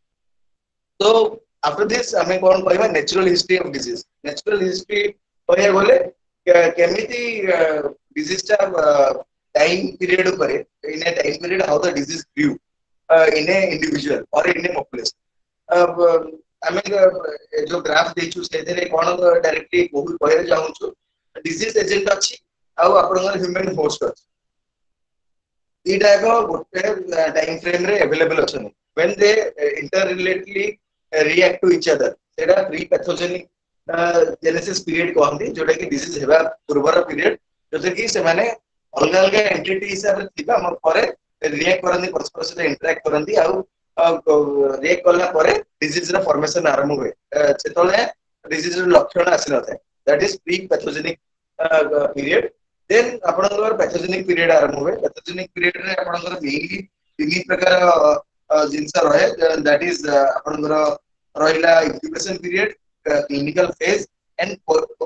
तो after this हमें कौन कहबा natural history of disease natural history कहया बोले केमिति डिजीज ता टाइम पीरियड ऊपर in a time period how the disease grew in a individual or in a population अब हमें जो ग्राफ देछु से रे कोन डायरेक्टली बहुत कहया जाऊ छु डिजीज एजेंट अछि आ आपनकर ह्यूमन होस्ट अछि इटा को गोटे टाइम फ्रेम रे अवेलेबल अछि when they interrelatedly react to each other सेटा प्री पैथोजेनिक जेनेसिस पीरियड कहंती जोटा कि डिजीज हेबा पूर्वर पीरियड जते कि से माने अलग अलग एंटिटी हिसाब रे थिबा हम परे रिएक्ट करंती परस्पर से इंटरैक्ट करंती आ रिएक्ट करला परे डिजीज रा फॉर्मेशन आरंभ हुए सेतले डिजीज रा लक्षण आसी नथे that is pre pathogenic period then आपनकर पैथोजेनिक पीरियड आरंभ हुए पैथोजेनिक पीरियड रे आपनकर मेनली तीन प्रकार जिंस रहे दैट इज आपनकर रहिला incubation period clinical phase and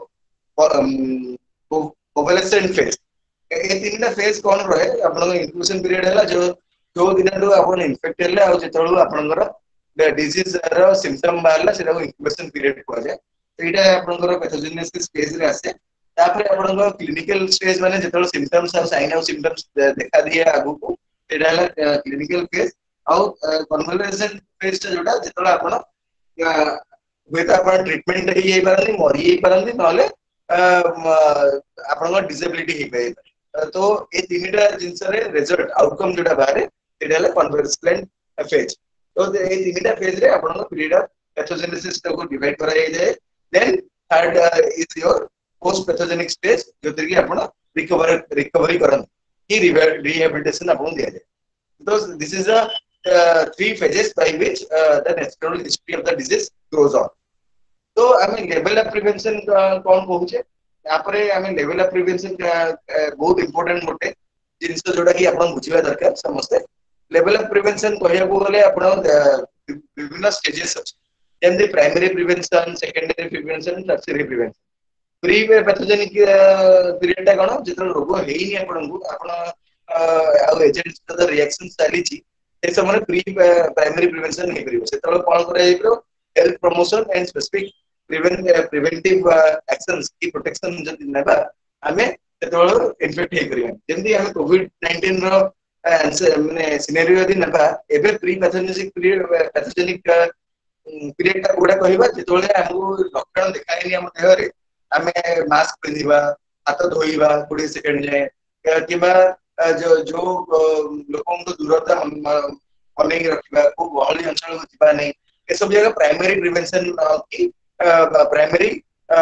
convalescent phase. ए तीनटा फेज कोन रहे आपन इंक्यूबेशन पीरियड हला जो जो दिन रो आपन इन्फेक्ट हले आ जेतळो आपनकर डिजीज रो सिम्पटम बारला सेटा इंक्यूबेशन पीरियड को जाय एटा आपनकर पैथोजेनेसिस फेज रे आसे तापर आपनकर क्लिनिकल स्टेज माने जेतळो symptoms or sign of symptoms देखा दिए आगु को एटा हला क्लिनिकल फेज और कन्वलेसेंट फेज जोटा जेतळो आपन वेता आपन ट्रीटमेंट हे हे परनी मरि हे परनी नले आपनकर डिसेबिलिटी हे पाए तो ए तीनटा जिंस रे रिजल्ट आउटकम जोटा बारे एटा हला कन्वलेसेंट फेज तो ए तीनटा फेज रे आपन पीरियड ऑफ पैथोजेनेसिस को डिवाइड कराई जाय then third is your post pathogenic stage जोतिर कि आपन रिकवर रिकवरी करन ही रिहैबिलिटेशन आपन दिया जाय तो this is a three phases by which the natural history of the disease goes on तो हमें लेवल ऑफ प्रिवेंशन कोन कहूचे यापरे हमें लेवल ऑफ प्रिवेंशन बहुत इंपोर्टेंट मोटे जिंस जोडा कि आपण बुझिबा दरकार समस्त लेवल ऑफ प्रिवेंशन कहया को गले आपण विभिन्न स्टेजेस जेम the primary prevention secondary prevention tertiary prevention pre pathogenic period ता कोन जेतर रोग हेइनी आपण को आपण आ एजेंट्स द रिएक्शन चली छी ए समय प्री प्राइमरी प्रिवेंशन हे करियो सेतर कोन करे जेतो health promotion and specific prevent preventive actions की प्रोटेक्शन जति नेबा हमें सेतोळ इन्फेक्ट हे करियो जेंदी हमें कोविड नाइनटीन रो माने सिनेरियो दि नेबा एबे pre pathogenic period pathogenic period का कोडा कहबा जेतोळे हमहु लक्षण देखाइनी हम देह रे हमें मास्क पिंधिबा हाथ धोइबा बीस सेकंड जाय किबा जो जो लोकों को दूरता अनेक रखिबा को गहली अंचल होतिबा नै ए सब जगह प्राइमरी प्रिवेंशन की प्राइमरी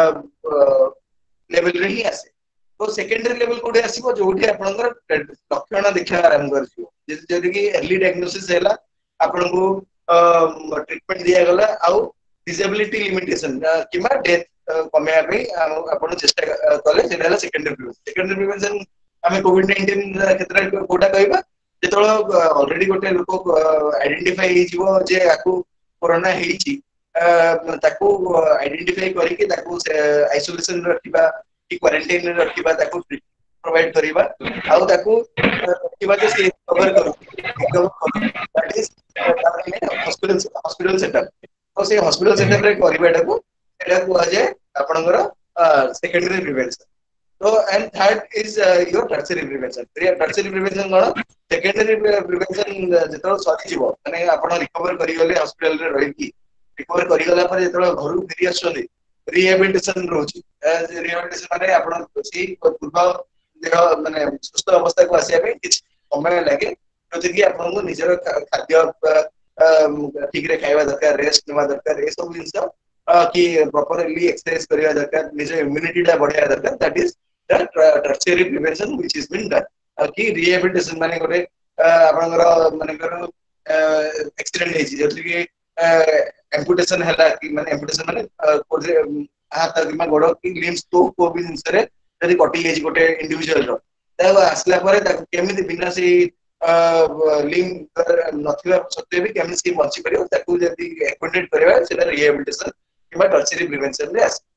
लेवल रे ही आसे तो सेकेंडरी लेवल कोडे आसीबो जोठी आपनकर लक्षण देखा आरंभ करथियो जदि कि अर्ली डायग्नोसिस हैला आपन को ट्रीटमेंट दिया गला आउ डिसेबिलिटी लिमिटेशन किमा डेथ कमेया पे आपन चेष्टा कले सेला सेकेंडरी प्रिवेंशन सेकेंडरी प्रिवेंशन हमें कोविड नाइनटीन क्षेत्र कोटा कहबा जेतळ ऑलरेडी गोटे लोक आइडेंटिफाई हे जीवो जे आकु कोरोना हेची ताकू आइडेंटिफाई करी के ताकू आइसोलेशन रखिबा कि क्वारंटाइन रखिबा ताकू प्रोवाइड करिबा आउ ताकू रखिबा जे से कवर करू that is hospital hospital setup तो से हॉस्पिटल सेटअप रे करिबा ताकू एटा को आजे आपनकर सेकेंडरी प्रिवेंशन तो and third is your tertiary prevention tertiary prevention कोन सेकेंडरी प्रिवेंशन जेतो सरी जीवो माने आपण रिकवर करि गले हॉस्पिटल रे रहि की रिकवर करि गला पर जेतो घर फेरी आछले रिहैबिलिटेशन रोची रिहैबिलिटेशन माने आपण सी पूर्व देह माने सुस्थ अवस्था को आसिया पे किछ समय लागे जति कि आपण को निजर खाद्य ठीक रे खाइबा दरकार रेस्ट नेबा दरकार ए सब जिंस कि प्रॉपरली एक्सरसाइज करिया दरकार निज इम्यूनिटी ला बढ़िया दरकार that is the tertiary prevention which is been done कि रिहैबिलिटेशन माने गोटे आपनकर माने कर एक्सीडेंट हे जति कि एम्पुटेशन हला कि माने एम्पुटेशन माने कोजे हाथ किमा गोड़ कि लिम्स को को भी जिंसरे जति कटि हे गोटे इंडिविजुअल रो त आसला परे त केमिति बिना से लिम नथिबा सत्ते भी केमिति से बंची परियो ताकू जति एक्विटेड करबा सेला रिहैबिलिटेशन किबा टर्शियरी प्रिवेंशन रे आस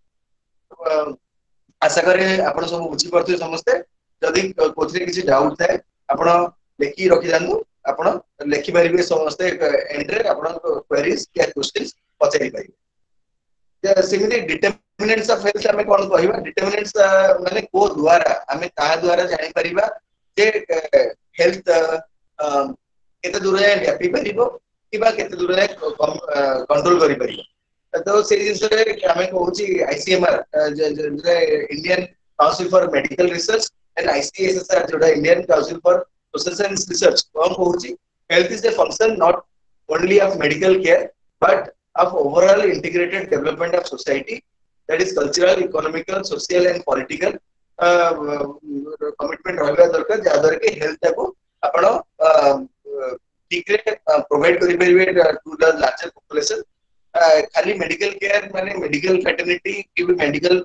आशा करे आपण सब बुझी परथि समस्ते जदि कोथरे किछि डाउट थाए आपण लेखि रखि जानू आपण लेखि परिबे समस्ते एंट्रे आपण क्वेरीज या क्वेश्चंस पचारि पाइबे सेमिति डिटरमिनेंट्स ऑफ हेल्थ हमें कोन कहबा डिटरमिनेंट्स माने को द्वारा हमें ता द्वारा जानि परिबा जे हेल्थ केते दूर जाय व्यापी परिबो किबा केते दूर जाय कंट्रोल करि परिबो तो से जिंस रे हमें कहूची ICMR Indian Council for Medical Research and ICSSR जोडा Indian Council for Social Science Research कोन कहूची health is a function not only of medical care but of overall integrated development of society, that is cultural, economical, social and political uh, commitment रहबा दरकार जादर के health को आपण ठीक रे provide करि परिबे टू द लार्जर पॉपुलेशन खाली मेडिकल केयर माने मेडिकल फैटर्निटी कि मेडिकल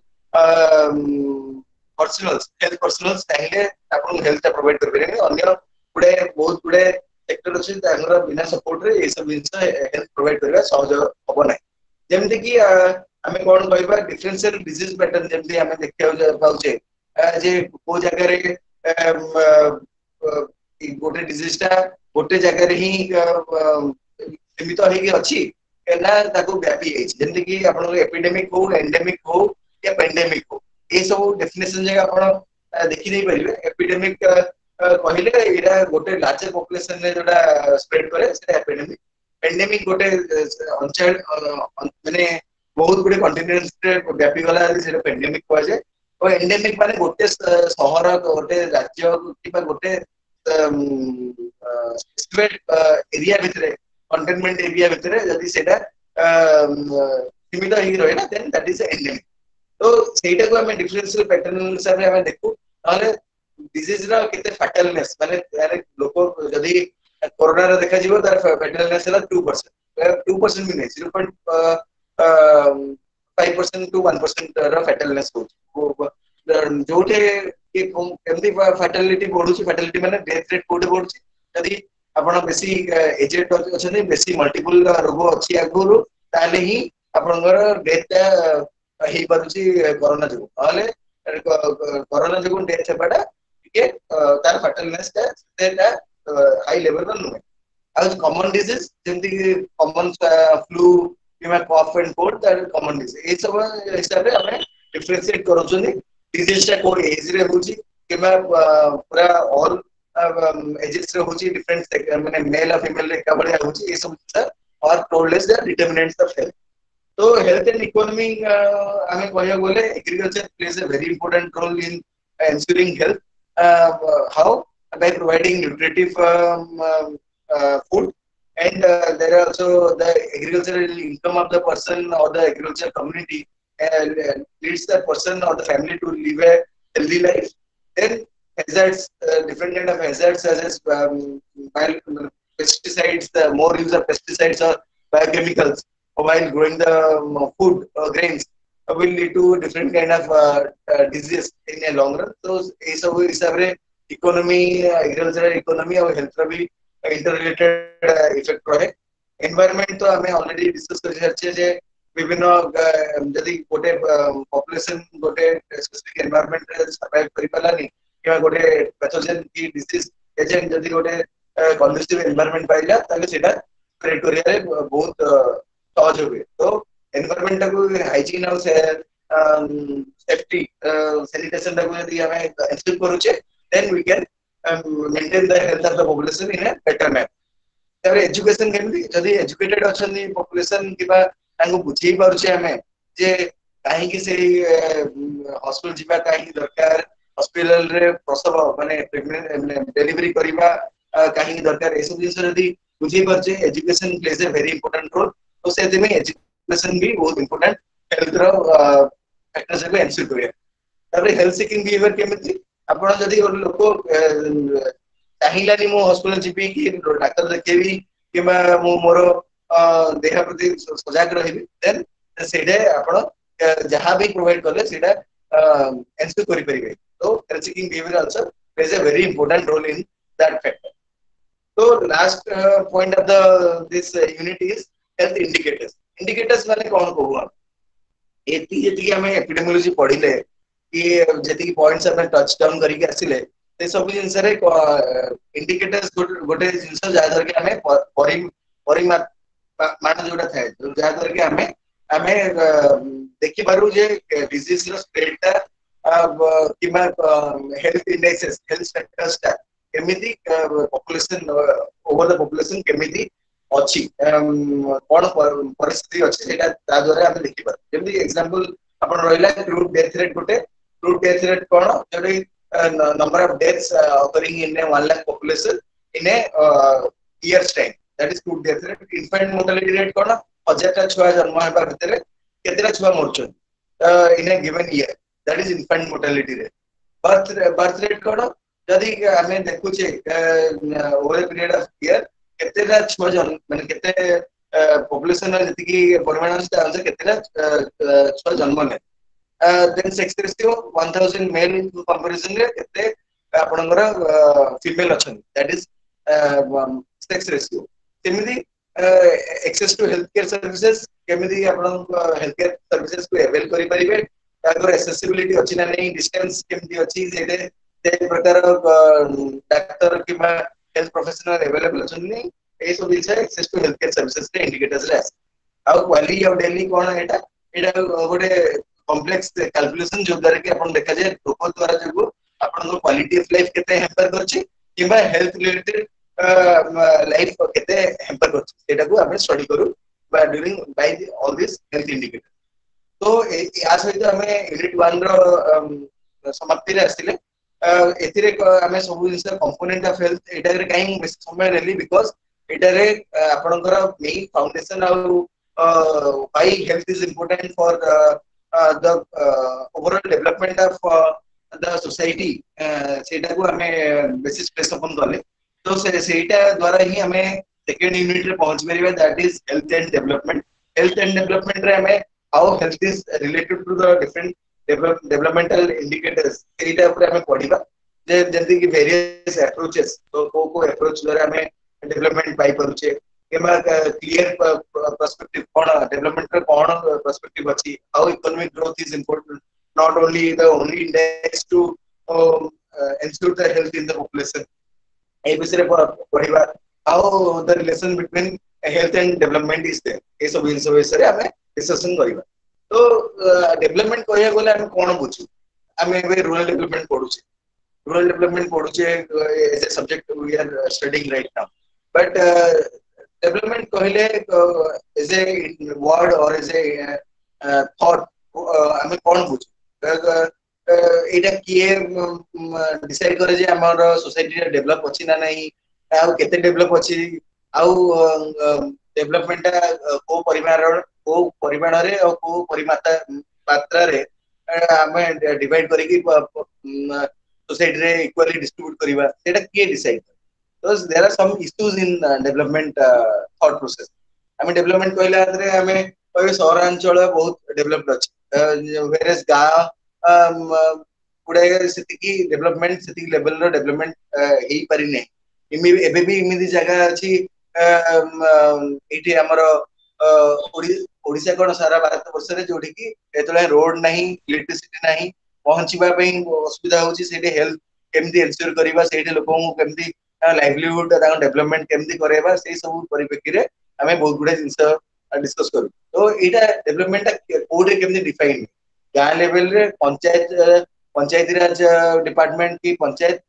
पर्सनल्स हेल्थ पर्सनल्स चाहे आपण हेल्थ प्रोवाइड कर परिबे अन्य गुडे बहुत गुडे सेक्टर अछि तांगर बिना सपोर्ट रे ए सब जिंस हेल्थ प्रोवाइड करबा सहज होबो नै जेमती कि आमे कोन कहबा डिफरेंशियल डिजीज पैटर्न जेमती आमे देखिया पाउचे जे को जगह रे गोटे डिजीज टा गोटे जगह रे ही सीमित होई अछि ना ताको व्यापी है जेमती कि आपण एपिडेमिक हो एंडेमिक हो या पेंडेमिक हो ए सब डेफिनेशन जे आपण देखि नै परिबे एपिडेमिक कहले एरा गोटे लार्जर पॉपुलेशन रे जोटा स्प्रेड करे से एपिडेमिक पेंडेमिक गोटे अनचाइल्ड माने बहुत गुडे कॉन्टिनेंट्स रे व्यापी गला से पेंडेमिक कह जाय और एंडेमिक माने गोटे शहर गोटे राज्य किबा गोटे स्पेसिफिक एरिया भितरे कंटेनमेंट एरिया भितरे यदि सेटा सीमित ही रहे ना देन दैट इज एंडेमिक तो सेटा को हमें डिफरेंशियल पैटर्न हिसाब रे हमें देखू ताले डिजीज रा केते फैटलनेस माने यार लोक यदि कोरोना रे देखा जीवो तार फैटलनेस हला टू परसेंट टू परसेंट भी नहीं zero point five percent to one percent रा फैटलनेस हो जोटे के केमती फैटलिटी बढ़ुची फैटलिटी माने डेथ रेट कोडे बढ़ुची यदि आपण बेसी एजेड अछन बेसी मल्टीपल रोग अछि आगुरु ताले ही आपनकर डेथ हेई पारुची कोरोना जो आले कोरोना जो डेथ हेबाटा के तार फैटलनेस ता सेटा हाई लेवल पर नुहे आज कॉमन डिजीज जेमती कॉमन फ्लू किमा कफ एंड कोल्ड तार कॉमन डिजीज ए सब हिसाब रे हमें डिफरेंशिएट करूछनी डिजीज ता को एज रे होची किमा पूरा ऑल एजेस रे होची डिफरेंट माने मेल और फीमेल रे का बढ़िया होची ए सब are told as the determinants of health तो हेल्थ एंड इकोनॉमी हमें कहया बोले agriculture plays a very important role in ensuring health uh, how by providing nutritive um, uh, food and uh, there are also the agricultural income of the person or the agricultural community and uh, leads the person or the family to live a healthy life then hazards uh, different kind of hazards such as um, pesticides the more use of pesticides or biochemicals while growing the um, food or grains uh, will lead to different kind of uh, uh, disease in a long run so ये सब हिसाब रे economy agriculture economy और health रा भी interrelated effect रहे environment तो हमें ऑलरेडी डिस्कस कर छे जे विभिन्न जदी गोटे पॉपुलेशन गोटे स्पेसिफिक एनवायरनमेंट रे सर्वाइव करि पालानी कि गोटे पैथोजन की डिसीज एजेंट जदी गोटे कंडीसिव एनवायरनमेंट पाइला ताले सेटा स्प्रेड करिया रे बहुत सहज होबे तो एनवायरनमेंट को हाइजीन और सेफ्टी सैनिटेशन को यदि हमें इंस्टॉल करूचे then we can um, maintain the health of the population in a better manner तारे एजुकेशन केमती जदी एजुकेटेड अछन पॉपुलेशन किबा तांको बुझी पारुचे हमें जे काहे कि से हॉस्पिटल जिबा काहे दरकार हॉस्पिटल रे प्रसव माने प्रेग्नेंट डिलीवरी करिबा काहे दरकार ए सब जिंस जदी बुझी परचे education plays a very important role तो से दिमे एजुकेशन भी बहुत इंपोर्टेंट हेल्थ रो फैक्टर्स को एंश्योर करिया तारे हेल्थ सीकिंग बिहेवियर केमती आपण जदी लोक चाहिलानी मो हॉस्पिटल जीपी कि डॉक्टर देखेबी किबा मो मोर देह प्रति सजग रहिबी देन सेडे आपण जहां भी प्रोवाइड करले सेडा एंश्योर करि परिबे तो health seeking behaviour also plays a very important role in that factor तो last point of the this unit is health indicators indicators माने कोन कहू एती जेती हमें एपिडेमियोलॉजी पढिले कि जेती पॉइंट्स हमें टच डाउन करिके आसिले ते सब जिंस रे इंडिकेटर्स गोटे जिंस जादर के हमें परि परिमा मान जोटा थाए जादर के हमें हमें देखि पारु जे डिजीज रो स्प्रेड ता किमा हेल्थ इंडेक्सेस हेल्थ फैक्टर्स ता केमिति पॉपुलेशन ओवर द पॉपुलेशन केमिति अछि कोन परिस्थिति अछि सेटा ता द्वारा हम देखि पार जेमि एग्जांपल अपन रहिला क्रूड डेथ रेट गोटे क्रूड डेथ रेट कोन जोडी number of deaths uh, occurring in a one lakh population in a uh, year's time that is crude death rate infant mortality rate कोन हजार टा छुआ जन्म हेबा भितरे केतेरा छुआ मरछन in a given year that is infant mortality rate birth birth rate कोन जदी हमें देखु छे over a period of year केतेरा छुआ जन्म माने केते population जति की परिमाण से आंसर केतेरा छुआ जन्म ने Uh, then sex ratio one thousand male in comparison रे केते आपनकर फीमेल अछन that is uh, um, sex ratio सेमिति uh, access to healthcare services केमिति आपण हेल्थ केयर सर्विसेज को अवेल करि परिबे ताकर एक्सेसिबिलिटी अछि ना नहीं डिस्टेंस केमिति अछि जेते जे प्रकार डॉक्टर किबा हेल्थ प्रोफेशनल अवेलेबल अछि नहीं ए सब विषय access to health care services रे इंडिकेटर्स रे आउ क्वालिटी ऑफ डेली कोन एटा एटा गोटे कॉम्प्लेक्स कैलकुलेशन जो द्वारा कि आपण देखा जाय लोक द्वारा जो आपण क्वालिटी ऑफ लाइफ केते हेम्पर करछि किबा हेल्थ रिलेटेड लाइफ केते हेम्पर करछि एटा को आपण स्टडी करू बा during by all this health indicator तो या सहित हमें यूनिट वन रो समाप्ति रे आसिले एथिरे हमें सब जिंस कंपोनेंट ऑफ हेल्थ एटा रे काई समय रेली बिकॉज़ एटा रे आपनकर मेन फाउंडेशन आउ why health is important for the overall development of the society सेटा को हमें बेसिस प्लेस अपन करले तो से सेटा द्वारा ही हमें सेकंड यूनिट रे पहुंच परिबा that is health and development health and development रे हमें how health is related to the different develop, developmental indicators एटा ऊपर हमें पढिबा जे जंती की वेरियस अप्रोचेस तो को को अप्रोच द्वारा हमें डेवलपमेंट पाई परुचे केमा क्लियर पर्सपेक्टिव कोन डेवलपमेंट रे कोन पर्सपेक्टिव अछि how economic growth is important not only the only index to ensure the health in the population ए विषय रे पढिबा how the relation between health and development is there ए सब विषय रे हमें डिस्कशन करिबा तो डेवलपमेंट कहया गोले हम कोन बुझू हम एबे रूरल डेवलपमेंट पढुचे रूरल डेवलपमेंट पढुचे as a subject we are studying right now but development कहले as a word or as a thought हम कोन बुझू एटा किए डिसाइड करे जे हमर सोसाइटी रे डेवलप अछि ना नहीं आ केते डेवलप अछि आ डेवलपमेंट को परिमाण को परिमाण रे और को परिमात्रा मात्रा रे हमें डिवाइड करी सोसाइटी रे इक्वली डिस्ट्रीब्यूट करिबा सेटा के डिसाइड तो there are some issues in development thought process हमें डेवलपमेंट कहला रे हमें कोई शहर अंचल बहुत डेवलप्ड अछि वेरस गांव गुडे सिटी की डेवलपमेंट सिटी लेवल रो डेवलपमेंट हेई पारि नै इमे एबे भी इमिदि जगह अछि एठी हमर ओडिशा कोन सारा भारत वर्ष रे जोडी की एतले रोड नाही इलेक्ट्रिसिटी नाही पहुंचीबा पई असुविधा होची सेठी हेल्थ केमदी एन्श्योर करबा सेठी लोकन को केमदी लाइवलीहुड ता डेवलपमेंट केमदी करेबा से सब परिप्रेक्षी रे हमें बहुत गुडे जिंस डिस्कस करू तो एटा डेवलपमेंट कोड रे केमदी डिफाइन गां लेवल रे पंचायत पंचायती राज डिपार्टमेंट की पंचायत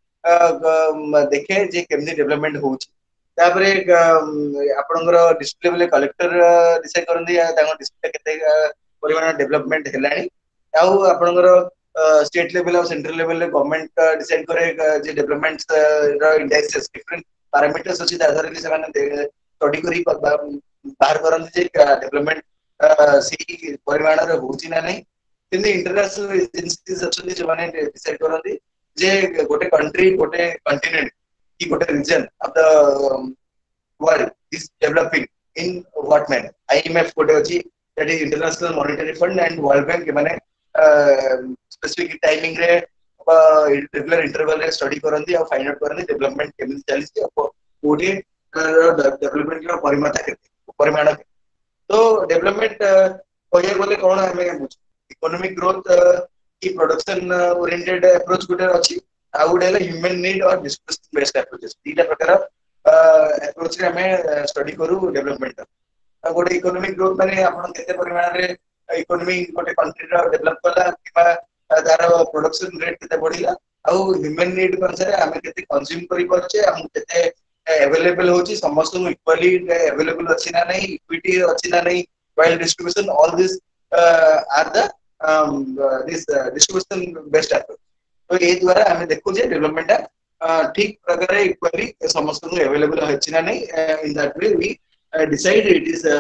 देखे जे केमदी डेवलपमेंट होची तापरे आपनकर डिस्ट्रिक्ट लेवल कलेक्टर डिसाइड करंदी तांग डिस्ट्रिक्ट केते परिमाण डेवलपमेंट हेलानी आउ आपनकर state level or central level रे गवर्नमेंट डिसाइड करे जे डेवलपमेंट रो इंडेक्सेस डिफरेंट पैरामीटर्स अछि आधार के से माने स्टडी करी बाहर करंदी जे डेवलपमेंट सी परिमाण रे होची ना नहीं किंतु इंटरनेशनल एजेंसीज अछि जे माने डिसाइड करंदी जे गोटे कंट्री गोटे कॉन्टिनेंट की गोटे region of the world is developing in what man IMF गोटे अछि that is International Monetary Fund and World Bank के माने स्पेसिफिक टाइमिंग रे रेगुलर इंटरवल रे स्टडी करंदी और फाइंड आउट करंदी डेवलपमेंट केमिति चलिसी कोडी डेवलपमेंट के परिमात्रा केते परिमाण तो डेवलपमेंट कहय बोले कोन हमें बुझ इकोनॉमिक ग्रोथ की प्रोडक्शन ओरिएंटेड अप्रोच गुटे अछि आ गुटे human need or discussion based approaches तीटा प्रकार अप्रोच रे हमें स्टडी करू डेवलपमेंट आ गुटे इकोनॉमिक ग्रोथ माने आपण केते परिमाण रे इकोनॉमी गुटे कंट्री रो डेवलप कला किबा तार प्रोडक्शन रेट केते बढ़िला आ ह्यूमन नीड अनुसार हमें केते कंज्यूम करि परछे हम केते अवेलेबल होची समस्त इक्वली अवेलेबल अछि ना नहीं इक्विटी अछि ना नहीं while distribution all this uh, are the um, uh, this uh, distribution based approach तो ए द्वारा हमें देखो जे डेवलपमेंट ठीक प्रकार इक्वली समस्त को अवेलेबल अछि ना नहीं in that way we decide it is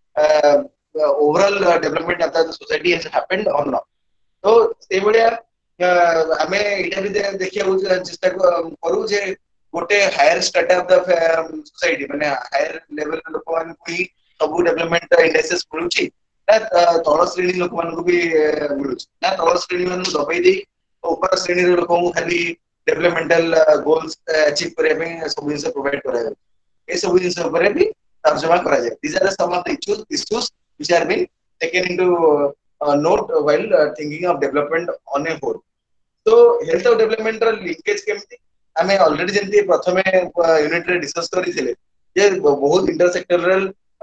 overall development of the society has happened or not तो से बडिया हमें एटा भी देखिया चेष्टा करू जे गोटे higher state of the society माने हायर लेवल लोक मान को सब डेवलपमेंट इंडेक्सेस मिलुची ना तळ श्रेणी लोक मान को भी मिलुची ना तळ श्रेणी मान दबाई दे ऊपर श्रेणी रे लोक को खाली डेवलपमेंटल गोल्स अचीव करे में सब जिंस प्रोवाइड करा जाय ए सब जिंस ऊपर भी तर्जुमा करा जाय this are some of the issues issues which are being taken into uh, note while uh, thinking of development on a whole. So health of development linkage केमती आमे already जंती प्रथमे unit रे discuss करी थिले जे बहुत intersectoral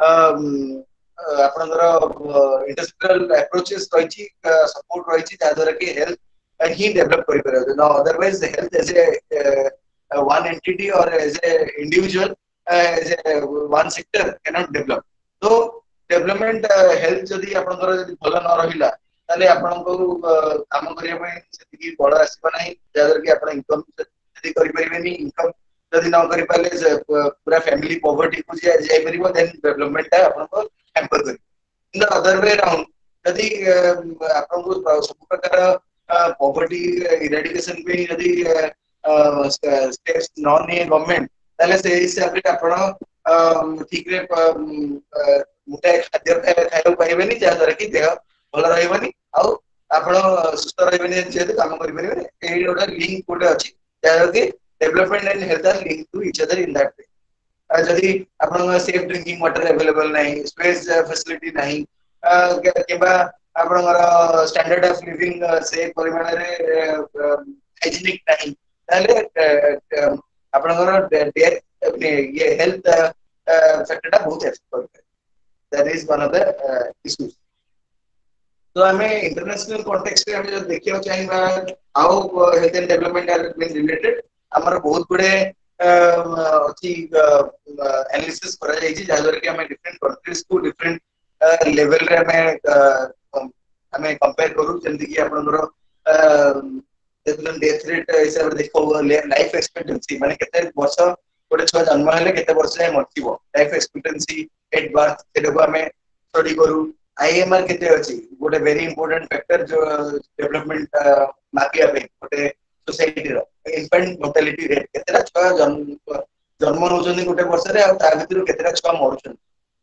आपनकर intersectoral approaches रहिछि support रहिछि जा द्वारा कि health ही develop करि परबे. Now otherwise the health as a uh, one entity or as a individual uh, as a one sector cannot develop. So development uh, health जदि आपनकर जदि भलो न रहिला ताले आपनको काम करिया पय सेति बड़ आसीबा नाही जादर कि आपण इनकम जदि करि परिबेनी इनकम जदि न करि पाले पूरा फैमिली पॉवर्टी को जे जाय परिबो देन डेवलपमेंट ता आपनको हैम्पर करि. In the other way around जदि आपनको सब प्रकार पॉवर्टी इरेडिकेशन पे यदि स्टेप्स न ने गवर्नमेंट ताले से हिसाब रे आपण ठीक रे मुठे खाद्य खाइबा पाइबेनी जादर कि देह भल रहइबनी आउ आपण सुस्थ रहइबनी जेते काम करि परिबे एई ओडा लिंक कोटे अछि जादर कि development and health are link to each other in that way. जदि आपण सेफ ड्रिंकिंग वाटर अवेलेबल नाही स्पेस फैसिलिटी नाही केबा आपणकर स्टैंडर्ड ऑफ लिविंग से परिमाण रे हाइजीनिक नाही ताले आपणकर डेथ ये हेल्थ फैक्टर बहुत एफेक्ट करते. That is one of the issues. तो हमें इंटरनेशनल कॉन्टेक्स्ट में हम जो देखियो चाहिबा how health and development are been related हमर बहुत गुडे अछि एनालिसिस करा जाई छी जादर कि हमें डिफरेंट कंट्रीज को डिफरेंट लेवल रे हमें हमें कंपेयर करू जल्दी कि आपनरो डेथ रेट हिसाब रे देखो लाइफ एक्सपेक्टेंसी माने केते वर्ष गोटे छुआ जन्म हेले केते वर्ष जाय मरथिबो लाइफ एक्सपेक्टेंसी एट बर्थ सेडको हमें स्टडी करू. I M R केते अछि गोटे वेरी इंपोर्टेंट फैक्टर जो डेवलपमेंट मापिया पे गोटे सोसाइटी रो इन्फेंट मोर्टालिटी रेट केतेरा छुआ जन्म जन्म होजनी गोटे वर्ष रे आ ता भितर केतेरा छुआ मरछन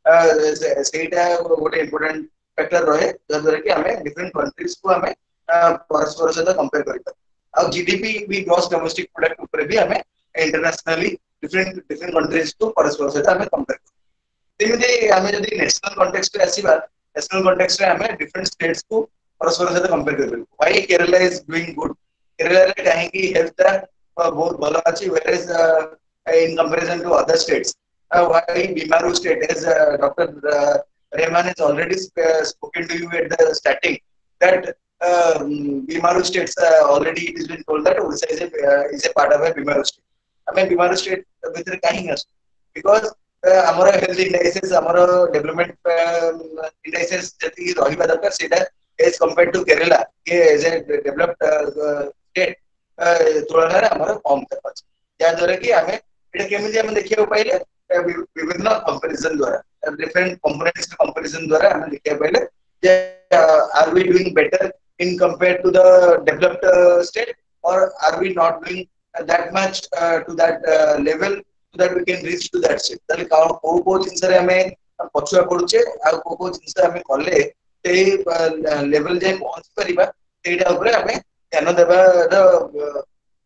सेटा गोटे इंपोर्टेंट फैक्टर रहे जदर कि हमें डिफरेंट कंट्रीज को हमें परस्पर सहित कंपेयर करि पर. आ जीडीपी भी ग्रॉस डोमेस्टिक प्रोडक्ट ऊपर भी हमें इंटरनेशनली डिफरेंट डिफरेंट कंट्रीज को परस्पर सहित हमें कंपेयर कर. तेमिति हमें जदी नेशनल कॉन्टेक्स्ट रे आसीबा नेशनल कॉन्टेक्स्ट रे हमें डिफरेंट स्टेट्स को परस्पर सहित कंपेयर करबे. Why Kerala is doing good Kerala रे काहे कि हेल्थ बहुत भलो अछि whereas in comparison to other states. Why BIMARU state as doctor Rehman has already spoken to you at the starting that uh, Bimaru states uh, already it has been told that Odisha is a, uh, is a part of a Bimaru state. I mean Bimaru state bhitar kahi nas because ଆମର health indices ଆମର development indices जति रहिबा दरकार सेटा as compared to Kerala के as a developed uh, state तुलना रे हमर कम तक अछि या द्वारा कि हमें एटा केमिति हम देखियो पाइले विभिन्न कंपैरिजन द्वारा डिफरेंट कंपोनेंट्स के कंपैरिजन द्वारा हम देखियो पाइले जे are we doing better in compare to the developed state और are we not doing that much to that level so that we can reach to that state. ताले का को को जिंस रे हमें पछुआ पडुचे आ को को जिंस हमें कले ते लेवल जे पहुंच परिबा एटा ऊपर हमें ध्यान देबा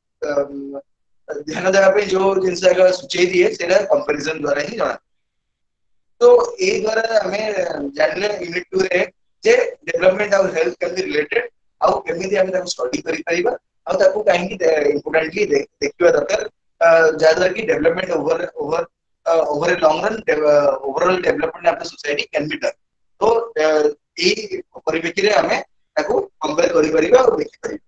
ध्यान देबा पे जो जिंस का सूची दिए सेटा कंपैरिजन द्वारा ही जाना. तो ए द्वारा हमें जानले यूनिट टू रे जे डेवलपमेंट और हेल्थ कैन बी रिलेटेड आ केमिति हम ताको स्टडी करि परिबा आ ताको काहे कि इंपोर्टेंटली देखिबा दरकार ज्यादा की development over over over a long run overall development of the society can be done. तो ए परिप्रेक्षी रे हमें ताको कंपेयर करि परिबा और देखि परिबा.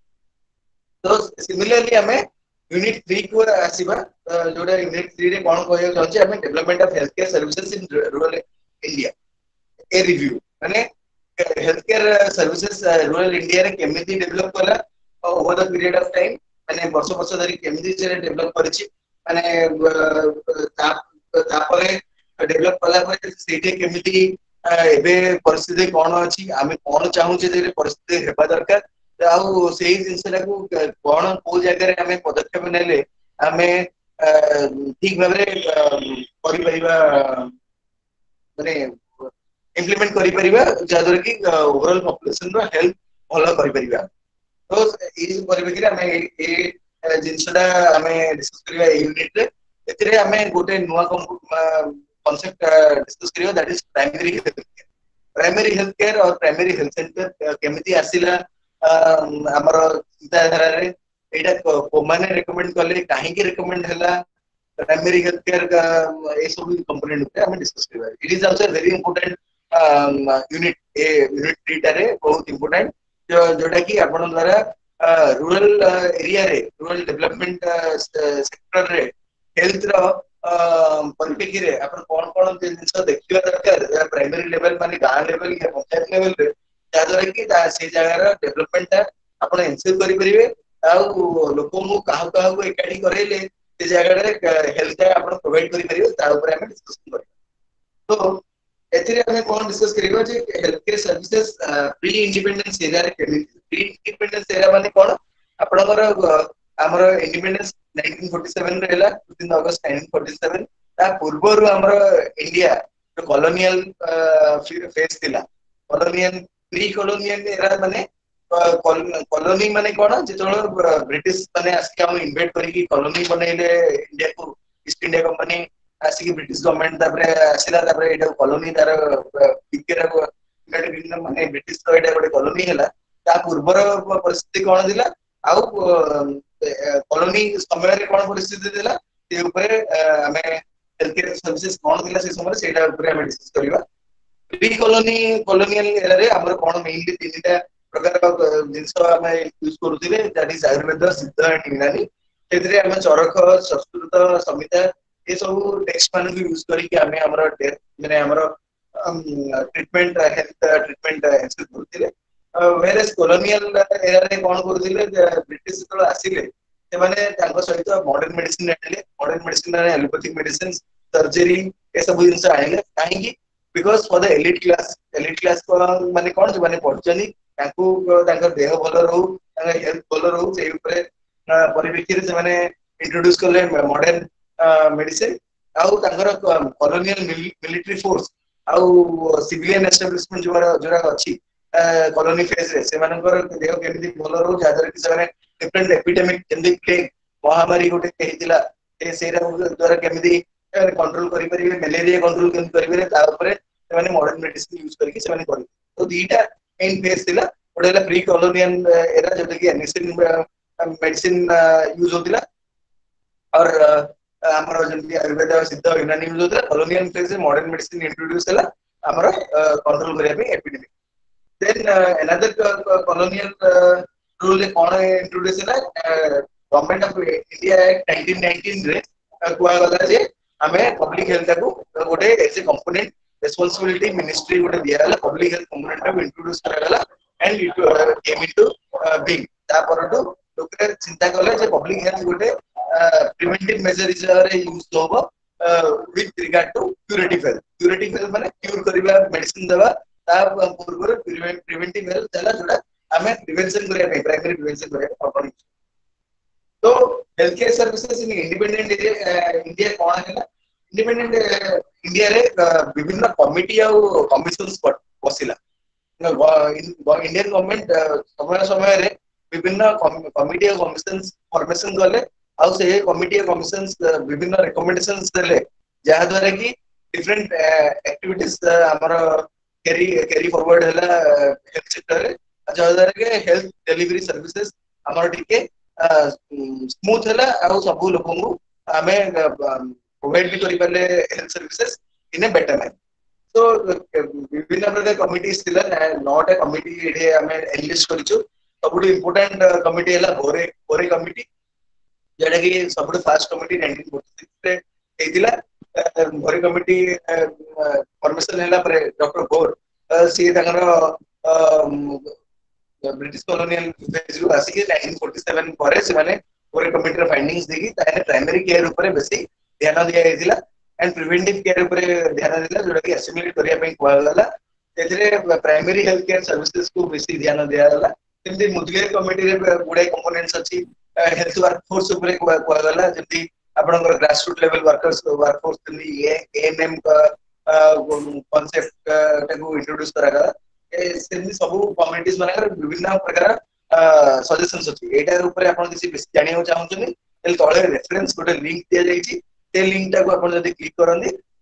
तो सिमिलरली हमें यूनिट थ्री को आसीबा जोडा यूनिट थ्री रे कोन कहय जाउची हमें development of health care services in rural India a review माने health care services rural India रे केमिति डेवलप कला over the period of time माने वर्ष वर्ष धरि केमिति से डेवलप करछि माने ता तापरे डेवलप कला पर सेठी केमिति एबे परिस्थिति कोन अछि आमे कोन चाहू जे परिस्थिति हेबा दरकार आउ सेही जिंसटा को कोन को जगह रे हमें पदक्षेप नेले हमें ठीक भाबरे करि परिबा माने इंप्लीमेंट करि परिबा जादर कि ओवरऑल पॉपुलेशन रो हेल्थ भलो करि परिबा. तो ई परिबेकरी हमें ए जिंसटा हमें डिस्कस करिबा यूनिट रे एतरे हमें गोटे नुवा कांसेप्ट डिस्कस करिबा that is primary health care. Primary health care और प्राइमरी हेल्थ सेंटर केमिति आसिला हमर चिंताधारा रे एटा को माने रेकमेंड करले काहे की रेकमेंड हला प्राइमरी हेल्थ केयर का ए सब कंपोनेंट पे हम डिस्कस करबा it is also very important unit a unit three रे बहुत इंपोर्टेंट जो जोटा कि आपण द्वारा रूरल एरिया रे रूरल डेवलपमेंट सेक्टर रे हेल्थ रो परिपेक्षी रे आपण कोन कोन जिंस देखिबा दरकार प्राइमरी लेवल माने गां लेवल या पंचायत लेवल रे जादर कि से जगह डेवलपमेंट आपण एंश्योर करि परिबे आ लोक को काह काह को एकाडी करेले से जगह रे हेल्थ आपण प्रोवाइड करि परिबे ता ऊपर हम डिस्कस करबा तो एथिरे हम कोन डिस्कस करिबा जे health care services pre independence area रे प्री इंडिपेंडेंस एरिया माने कोन आपनकर हमर इंडिपेंडेंस नाइंटीन फोर्टी सेवन रे हला fifteen August nineteen forty seven ता पूर्वरु हमर इंडिया जो कॉलोनियल फेज थिला कॉलोनियल प्री कॉलोनियल एरा माने कॉलोनी माने कोन जेतोळ ब्रिटिश माने आसी हम इन्वेट करी कॉलोनी बनेले इंडिया को ईस्ट इंडिया कंपनी आसी ब्रिटिश गवर्नमेंट तापरे आसीला तापरे एटा कॉलोनी तार पिकेरा को यूनाइटेड किंगडम माने ब्रिटिश तो एटा गोटे कॉलोनी हला ता पूर्वर परिस्थिति कोन दिला आउ कॉलोनी समय रे कोन परिस्थिति दिला ते ऊपर हमें हेल्थ केयर सर्विसेज कोन दिला से समय सेटा ऊपर हम डिस्कस करबा प्री कॉलोनी कॉलोनियल एरा रे हमर कोन मेनली तीनटा प्रकार जिंस हम यूज करूथिले that is Ayurveda Siddha and यूनानी तेरे हम चरक संस्कृत संहिता ये सब टेक्स्ट मान यूज करी कि हमें हमर माने हमर ट्रीटमेंट हेल्थ ट्रीटमेंट एक्सेस करथिले वेरस कॉलोनियल एरा रे कोन करथिले ब्रिटिश तो आसीले से माने तांको सहित मॉडर्न मेडिसिन आइले मॉडर्न मेडिसिन रे एलोपैथिक मेडिसिन सर्जरी ये सब जिंस आइले काहे कि because for the elite class elite class को माने कोन जे माने पढचनी तांको तांकर देह भलो रहू तांकर हेल्थ भलो रहू से ऊपर परिवेक्षी रे से माने इंट्रोड्यूस करले मॉडर्न मेडिसिन आउ तांकर कॉलोनियल मिलिटरी फोर्स आउ सिविलियन एस्टैब्लिशमेंट जो जोरा अछि कॉलोनी फेज रे से मानकर देह केमिति भलो रहू जादर कि से माने डिफरेंट एपिडेमिक जेंदी प्लेग महामारी गोटे हेतिला ए सेरा द्वारा केमिति कंट्रोल करि परिबे मलेरिया कंट्रोल केमिति परिबे ता ऊपर से माने मॉडर्न मेडिसिन यूज करके से माने करि तो दीटा एंड फेज थिला ओडेला प्री कॉलोनियल एरा जब कि एनिसिन मेडिसिन यूज होतिला और हमर जेंति आयुर्वेद सिद्ध यूनानी यूज होतिला कॉलोनियल फेज से मॉडर्न मेडिसिन इंट्रोड्यूस हला हमर कंट्रोल करिया पे epidemic then another colonial rule कोन इंट्रोड्यूस हला government of India act nineteen nineteen रे कुआ गला जे हमें पब्लिक हेल्थ को गोटे as a component responsibility ministry गोटे दिया हला पब्लिक हेल्थ कंपोनेंट को इंट्रोड्यूस करा गला and it came into being ता परटो लोक चिंता कले जे पब्लिक हेल्थ गोटे प्रिवेंटिव मेजर रे यूज होबो with regard to curative health curative health माने क्यूर करिबा मेडिसिन देबा ता पूर्व प्रिवेंटिव हेल्थ चला जोड़ा हमें प्रिवेंशन करिया पे प्राइमरी प्रिवेंशन करिया अपन तो health care services in independent area India कोन है इंडिपेंडेंट इंडिया रे विभिन्न कमिटी और कमिशंस बसिला इंडियन गवर्नमेंट समय समय रे विभिन्न कमिटी और कमिशंस फॉर्मेशन करले आ से कमिटी और कमिशंस विभिन्न रिकमेंडेशंस देले जहा द्वारा कि डिफरेंट एक्टिविटीज हमर कैरी कैरी फॉरवर्ड हला हेल्थ सेक्टर रे जहा द्वारा के हेल्थ डिलीवरी सर्विसेज हमर टिके स्मूथ हला आ सब लोक को हमें प्रोवाइड भी करि परले health services in a better manner तो विभिन्न प्रकार कमिटीज थिला नॉट ए कमिटी एडे हमें एनलिस्ट करिछु सबुड इंपोर्टेंट कमिटी हला भोरे भोरे कमिटी जेडा कि सबुड first committee nineteen forty six रे हेतिला भोरे कमिटी फॉर्मेशन हला पर डॉक्टर गोर सी तंगर ब्रिटिश कॉलोनियल फेज रु आसी के नाइंटीन फोर्टी सेवन परे से माने भोरे कमिटी रे फाइंडिंग्स देखि ताने प्राइमरी केयर ऊपर बेसी ध्यान दिया हेतिला एंड प्रिवेंटिव केयर ऊपर ध्यान दिला जोडा कि एसिमुलेट करिया पे कुआ गला एथिरे प्राइमरी हेल्थ केयर सर्विसेज को बेसी ध्यान दिया गला जेंति मुदगेर कमिटी रे गुडे कंपोनेंट्स अछि हेल्थ वर्कफोर्स ऊपर कुआ कुआ गला जेंति आपनकर ग्रासरूट लेवल वर्कर्स वर्कफोर्स जेंति एएनएम का कांसेप्ट टाको इंट्रोड्यूस करा गला ए सेमि सब कम्युनिटीज माने विभिन्न प्रकार सजेशंस अछि एटा ऊपर आपण किसी बेसी जानियो चाहउछनी एल तळे रेफरेंस गोटे लिंक दिया जाईची ते लिंक टाको आपण जदी क्लिक करंदी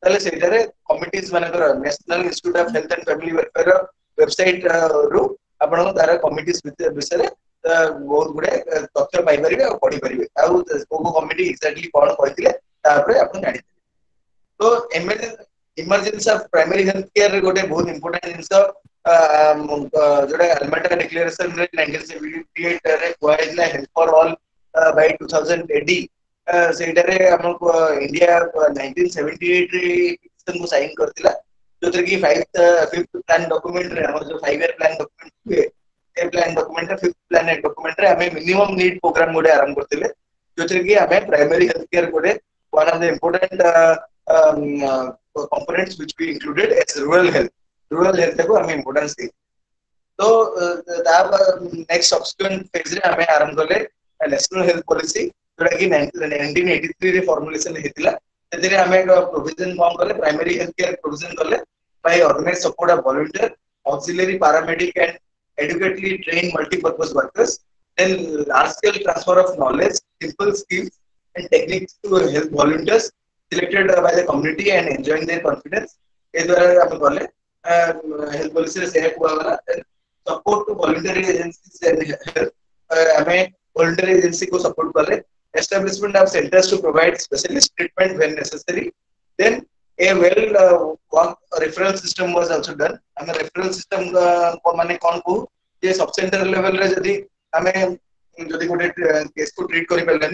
ताले सेटारे कमिटीज मानकर national institute of health and family welfare website रु आपण तार कमिटीज विषय बहुत गुडे तथ्य पाई परिबे और पढ़ी परिबे आ को कमिटी एक्जेक्टली कोन कहथिले तापर आपण जानि तो emergency of primary health care गोटे बहुत इंपोर्टेंट जिंस जोडा अल्बर्टा डिक्लेरेशन रे नाइंटीन सेवेंटी एट रे कोइला health for all by two thousand AD सेटारे हमको इंडिया नाइंटीन सेवेंटी एट रे पिटिशन को साइन करतिला जोतर की फाइव फिफ्थ प्लान डॉक्यूमेंट रे हमर जो फाइव ईयर प्लान डॉक्यूमेंट हुए ए प्लान डॉक्यूमेंट रे फिफ्थ प्लान डॉक्यूमेंट रे हमें मिनिमम नीड प्रोग्राम गोटे आरंभ करतिले जोतर की हमें प्राइमरी हेल्थ केयर गोटे one of the important components which we included as rural health rural health को हमें इंपोर्टेंस दी तो ता नेक्स्ट सब्सिक्वेंट फेज रे हमें आरंभ करले नेशनल हेल्थ पॉलिसी जोटा कि नाइंटीन एटी थ्री रे फॉर्मुलेशन हेतिला तेरे हमें प्रोविजन फॉर्म करले प्राइमरी हेल्थ केयर प्रोविजन करले by organise support of volunteer auxiliary paramedic and adequately train multipurpose workers then large scale transfer of knowledge simple skills and techniques to health volunteers selected by the community and enjoying their confidence ए द्वारा हम बोले health policy रे से हुआ वाला support to voluntary agencies and health हमें voluntary agency को सपोर्ट कर ले establishment of centers to provide specialist treatment when necessary then a well work referral system was also done हमें रेफरल सिस्टम को माने कोन को ये सब सेंटर लेवल रे जदी हमें जदी गोटे केस को ट्रीट करि परलानी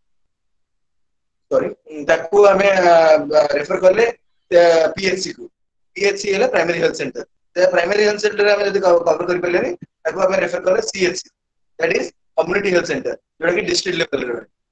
सॉरी ताकू हमें रेफर करले पीएचसी को पीएचसी है प्राइमरी हेल्थ सेंटर तो प्राइमरी हेल्थ सेंटर हमें जदी कवर कर परले ताकू हमें रेफर करले CHC that is community health center जोटा कि डिस्ट्रिक्ट लेवल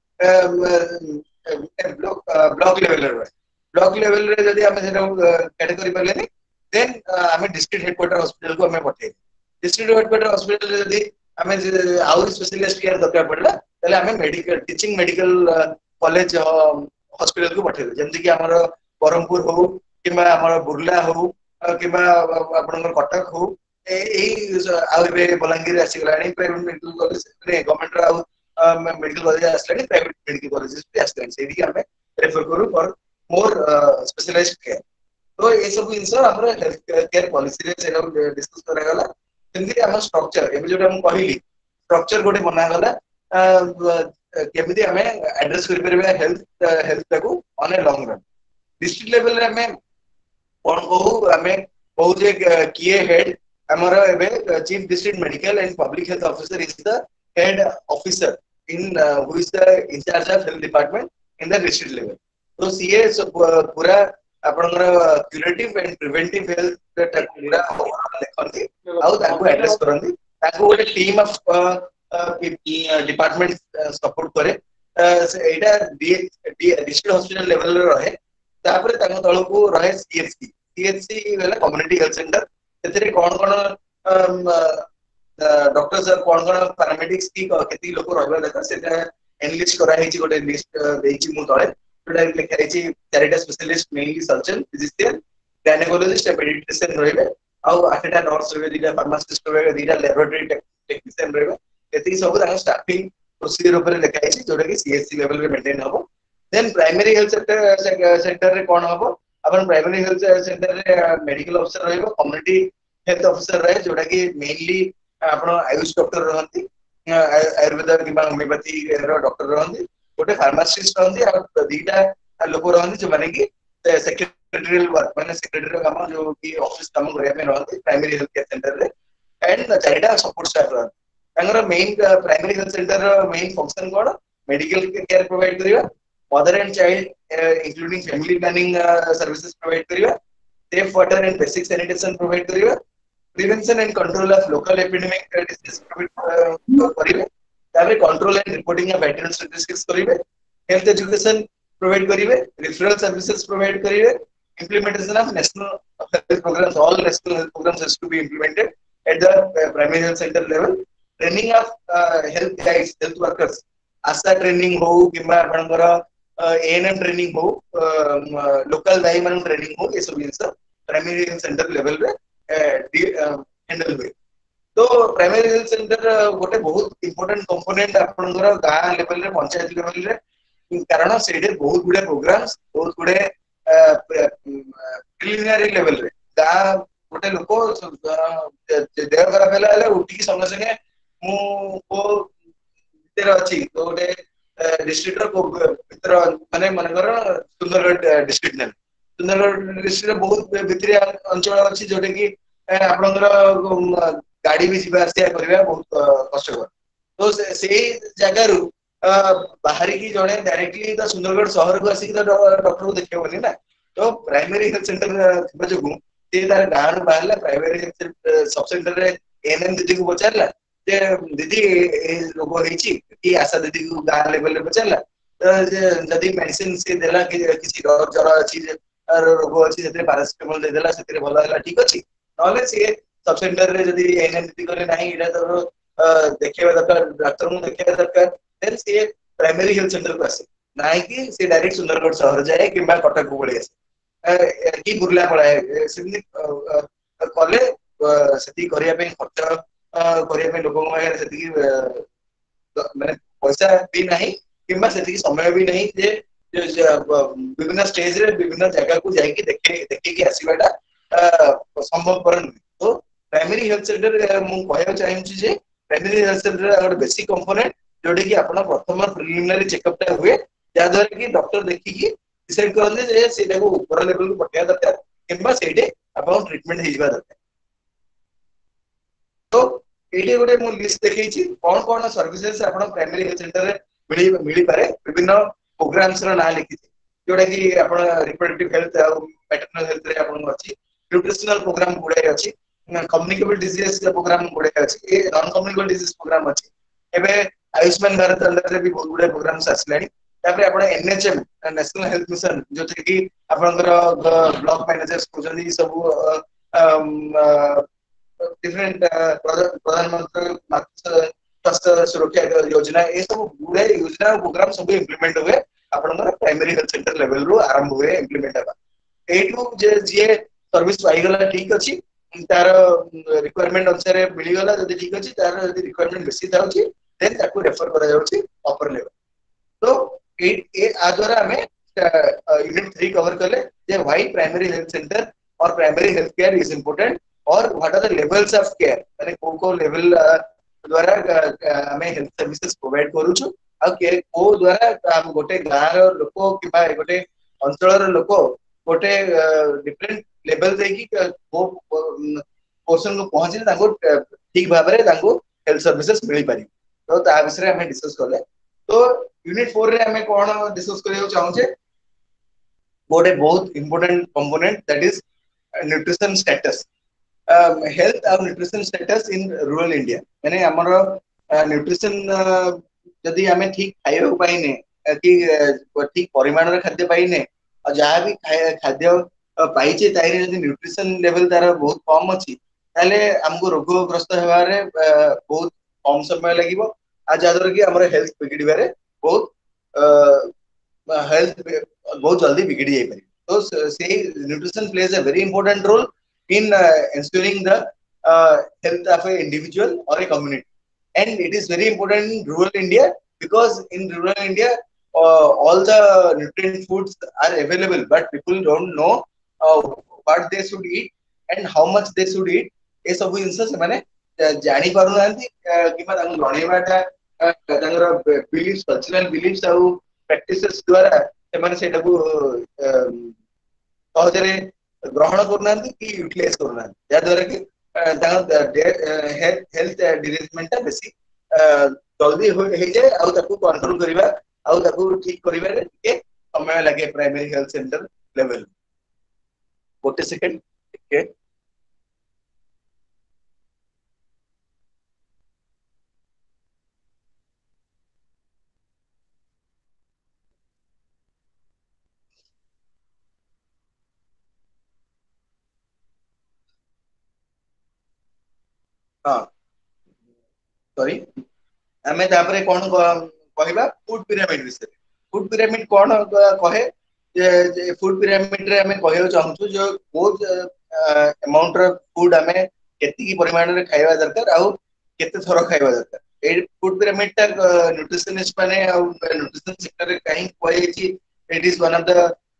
रे ब्लॉक ब्लॉक लेवल रे ब्लॉक लेवल रे जदी हमें जेटा कैटेगरी परले देन हमें डिस्ट्रिक्ट हेडक्वार्टर हॉस्पिटल को हमें पठे डिस्ट्रिक्ट हेडक्वार्टर हॉस्पिटल रे जदी हमें आउर स्पेशलिस्ट केयर दरकार पड़ला तले हमें medical teaching medical college hospital को पठे जेमति कि हमर बरहमपुर हो किबा हमर बुर्ला हो किबा आपनकर कटक हो एई आउरे बलांगीर आसी गलानी प्राइवेट मेडिकल कॉलेज रे गवर्नमेंट रा मेडिकल कॉलेज आसलानी प्राइवेट मेडिकल कॉलेजेस भी आसलानी सेदी हमें रेफर करू फॉर मोर स्पेशलाइज्ड केयर तो ए सब इंस हमर हेल्थ केयर पॉलिसी रे सेरा डिस्कस करा गला जेमति हमर स्ट्रक्चर एबे जोटा हम कहिली स्ट्रक्चर गोटे बना गला केमिति हमें एड्रेस करि परबे हेल्थ हेल्थ को on a long run district level रे हमें कोन को हमें बहुत जे किए हेड हमर एबे chief district medical and public health officer is the head officer in who is the in charge of health department in the district level तो सीए पूरा आपनकर क्यूरेटिव एंड प्रिवेंटिव हेल्थ पूरा लेखंती आउ ताको एड्रेस करंती ताको ଗୋଟେ टीम ऑफ डिपार्टमेंट सपोर्ट करे एटा डिस्ट्रिक्ट हॉस्पिटल लेवल रे रहे तापर ताको तळ को रहे सीएचसी सीएचसी वाला कम्युनिटी हेल्थ सेंटर तेरे कोन कोन डॉक्टर्स कोन कोन पैरामेडिक्स की केती लोक रहबा दरकार सेटा एनलिस्ट करा हेची गोटे लिस्ट देची मु तळे जोटा लिखा हेची चारिटा specialist mainly surgeon physician gynaecologist paediatrician रहबे आ आठटा नर्स रहबे दिटा फार्मासिस्ट रहबे दिटा लैबोरेटरी टेक्नीशियन रहबे एती सब तांग स्टाफिंग प्रोसीजर ऊपर लिखा हेची जोटा कि सीएचसी लेवल रे मेंटेन हबो then primary health center center रे कोन हबो अपन प्राइमरी हेल्थ सेंटर रे मेडिकल ऑफिसर रहबो कम्युनिटी हेल्थ ऑफिसर रहे जोटा कि मेनली आपण आयुष डॉक्टर रहंती आयुर्वेद किबा होमियोपैथी रो डॉक्टर रहंती गोटे फार्मासिस्ट रहंती आ दीटा लोक रहंती जो माने कि सेक्रेटरियल वर्क माने सेक्रेटरी काम जो कि ऑफिस काम करे में रहंती प्राइमरी हेल्थ केयर सेंटर रे एंड चारिटा सपोर्ट स्टाफ रहंती तांगर main primary health center main function कोन मेडिकल केयर प्रोवाइड करिवा mother and child including family planning services provide करिवा safe water and basic sanitation provide kariba prevention and control of local epidemic disease provide karibe तारे control and reporting of veteran statistics karibe health education provide karibe referral services provide karibe implementation of national health programs all national health programs has to be implemented at the uh, primary health center level training of uh, health guides health workers asa training ho kimba apanଙ୍କର ANM training हो local दाई मान training हो ये सब जिंस primary health centre level रे handle हुए तो प्राइमरी हेल्थ सेंटर गोटे बहुत इंपोर्टेंट कंपोनेंट आपनकर गां लेवल रे पंचायत लेवल रे कारण सेडे बहुत गुडे प्रोग्राम्स बहुत गुडे प्रिलिमिनारी लेवल रे गा गोटे लोक देह खराब है उठिकी संगे संगे मु को भीतर अच्छी तो गोटे डिस्ट्रिक्टर भीतर माने मनकर सुंदरगढ़ डिस्ट्रिक्ट ने सुंदरगढ़ डिस्ट्रिक्ट बहुत भितरिया अंचल अच्छी जोटे कि आपणकर गाड़ी भी जीवा आसिया करबा बहुत कष्टकर तो से जगह रु बाहर की जड़े डायरेक्टली तो सुंदरगढ़ शहर को आसिक डॉक्टर को देखिए ना तो प्राइमरी हेल्थ सेंटर जो तार गाँव बाहर प्राइमरी हेल्थ सब सेंटर रे एएनएम दीदी को पचारला जे दीदी रोग होईची कि आशा दीदी को गाँव लेवल रे पचारला जदि मेडिसिन से देला कि किसी ज्वर अछि रोग अछि सेते पैरासिटामोल दे देला सेते भलो होला ठीक अछि नले से सब सेंटर रे जदि एएनएम दीदी करे नाही इडा तो देखिबा दरकार डॉक्टर को देखिबा दरकार देन से प्राइमरी हेल्थ सेंटर को आसे नाही कि से डायरेक्ट सुंदरगढ़ शहर जाए किबा कटक को पड़े आसे की बुरला पड़े सेमि कले सेति करिया पे खर्च करिया पे लोक माने सेति माने पैसा भी नाही किबा सेति समय भी नहीं जे विभिन्न स्टेज रे विभिन्न जगह को जाई कि देखे देखे कि आसीबाटा संभव परन तो प्राइमरी हेल्थ सेंटर मु कहया चाहिम छी जे प्राइमरी हेल्थ सेंटर अगर बेसिक कंपोनेंट जोडे कि आपण प्रथम प्रिलिमिनरी चेकअप टा हुए जा द्वारा कि डॉक्टर देखि कि डिसाइड करले जे सेटा को ऊपर लेवल को पटिया दरकार किबा सेटे आपण ट्रीटमेंट हे जिबा दरकार तो एटे गोटे मु लिस्ट देखै छी कोन कोन सर्विसेज आपण प्राइमरी हेल्थ सेंटर रे मिली मिली पारे विभिन्न प्रोग्राम्स रा ना लिखि छी जोडा कि आपण रिप्रोडक्टिव हेल्थ आ मैटरनल हेल्थ रे आपण अछि न्यूट्रिशनल प्रोग्राम गुडे अछि कम्युनिकेबल डिजीज प्रोग्राम गुडे अछि ए नॉन कम्युनिकेबल डिजीज प्रोग्राम अछि एबे आयुष्मान भारत अंडर रे भी बहुत गुडे प्रोग्राम्स आसलानी तापर आपण एनएचएम नेशनल हेल्थ मिशन जो कि आपनकर ब्लॉक मैनेजर्स कोजनी सब डिफरेंट प्रधानमंत्री स्वास्थ्य सुरक्षा योजना ये सब गुडे योजना प्रोग्राम सब इंप्लीमेंट हुए आपनकर प्राइमरी हेल्थ सेंटर लेवल रो आरंभ हुए इंप्लीमेंट हबा एटू जे जे सर्विस पाई गला ठीक अछि तार रिक्वायरमेंट अनुसार मिली गला जदी ठीक अछि तार जदी रिक्वायरमेंट बेसी थाउची देन ताकू रेफर करा जाउची अपर लेवल तो ए ए आ द्वारा हमें यूनिट थ्री कवर करले जे व्हाई प्राइमरी हेल्थ सेंटर और primary health care is important और what are the levels of care माने को को लेवल द्वारा हमें हेल्थ सर्विसेज प्रोवाइड करू छु आ के को द्वारा हम गोटे गाँव रो लोको किबा गोटे अंचल रो लोको गोटे डिफरेंट लेवल देखि को पर्सन को पहुंचे ताको ठीक भाबरे ताको हेल्थ सर्विसेज मिली पारी तो ता विषय हमें डिस्कस करले तो यूनिट फोर रे हमें कोन डिस्कस करियो चाहू छे गोटे बहुत important component that is nutrition status health और nutrition status in rural India माने हमर न्यूट्रिशन जदी हमें ठीक खाइयो पाइने कि ठीक परिमाण रे खाद्य पाइने और जहां भी खाद्य पाइचे ताइरे जदी न्यूट्रिशन लेवल तार बहुत कम अछि ताले हमको रोगग्रस्त हेबारे बहुत कम समय लागिवो आ जादर कि हमर हेल्थ बिगड़िबारे बहुत हेल्थ बहुत जल्दी बिगड़ी जाई पारी तो से nutrition plays a very important role in ensuring the uh, health of an individual or a community and it is very important in rural India because in rural India uh, all the nutrient foods are available but people don't know uh, what they should eat and how much they should eat ए सब जिनस से माने जानि पारु नांती किबा तांग जणेबाटा तांगर बिलीफ्स कल्चरल बिलीफ्स आ प्रैक्टिसेस द्वारा से माने सेटा को सहजरे ग्रहण करनांती कि यूटिलाइज करनांती या द्वारा कि तांग हेल्थ डिरेजमेंट बेसी जल्दी हो जाए आ ताको कंट्रोल करिबा आ ताको ठीक करिबा रे के समय लागे प्राइमरी हेल्थ सेंटर लेवल गोटे सेकंड के हां सॉरी हमें तापरे कोन कहबा फूड पिरामिड विषय फूड पिरामिड कोन कहे जे फूड पिरामिड रे हमें कहयो चाहू जो बहुत अमाउंट रो फूड हमें केति की परिमाण रे खाइबा दरकार आ केते थरो खाइबा दरकार ए फूड पिरामिड ता न्यूट्रिशनिस्ट माने आ न्यूट्रिशन सेक्टर रे काई कहै छी it is one of the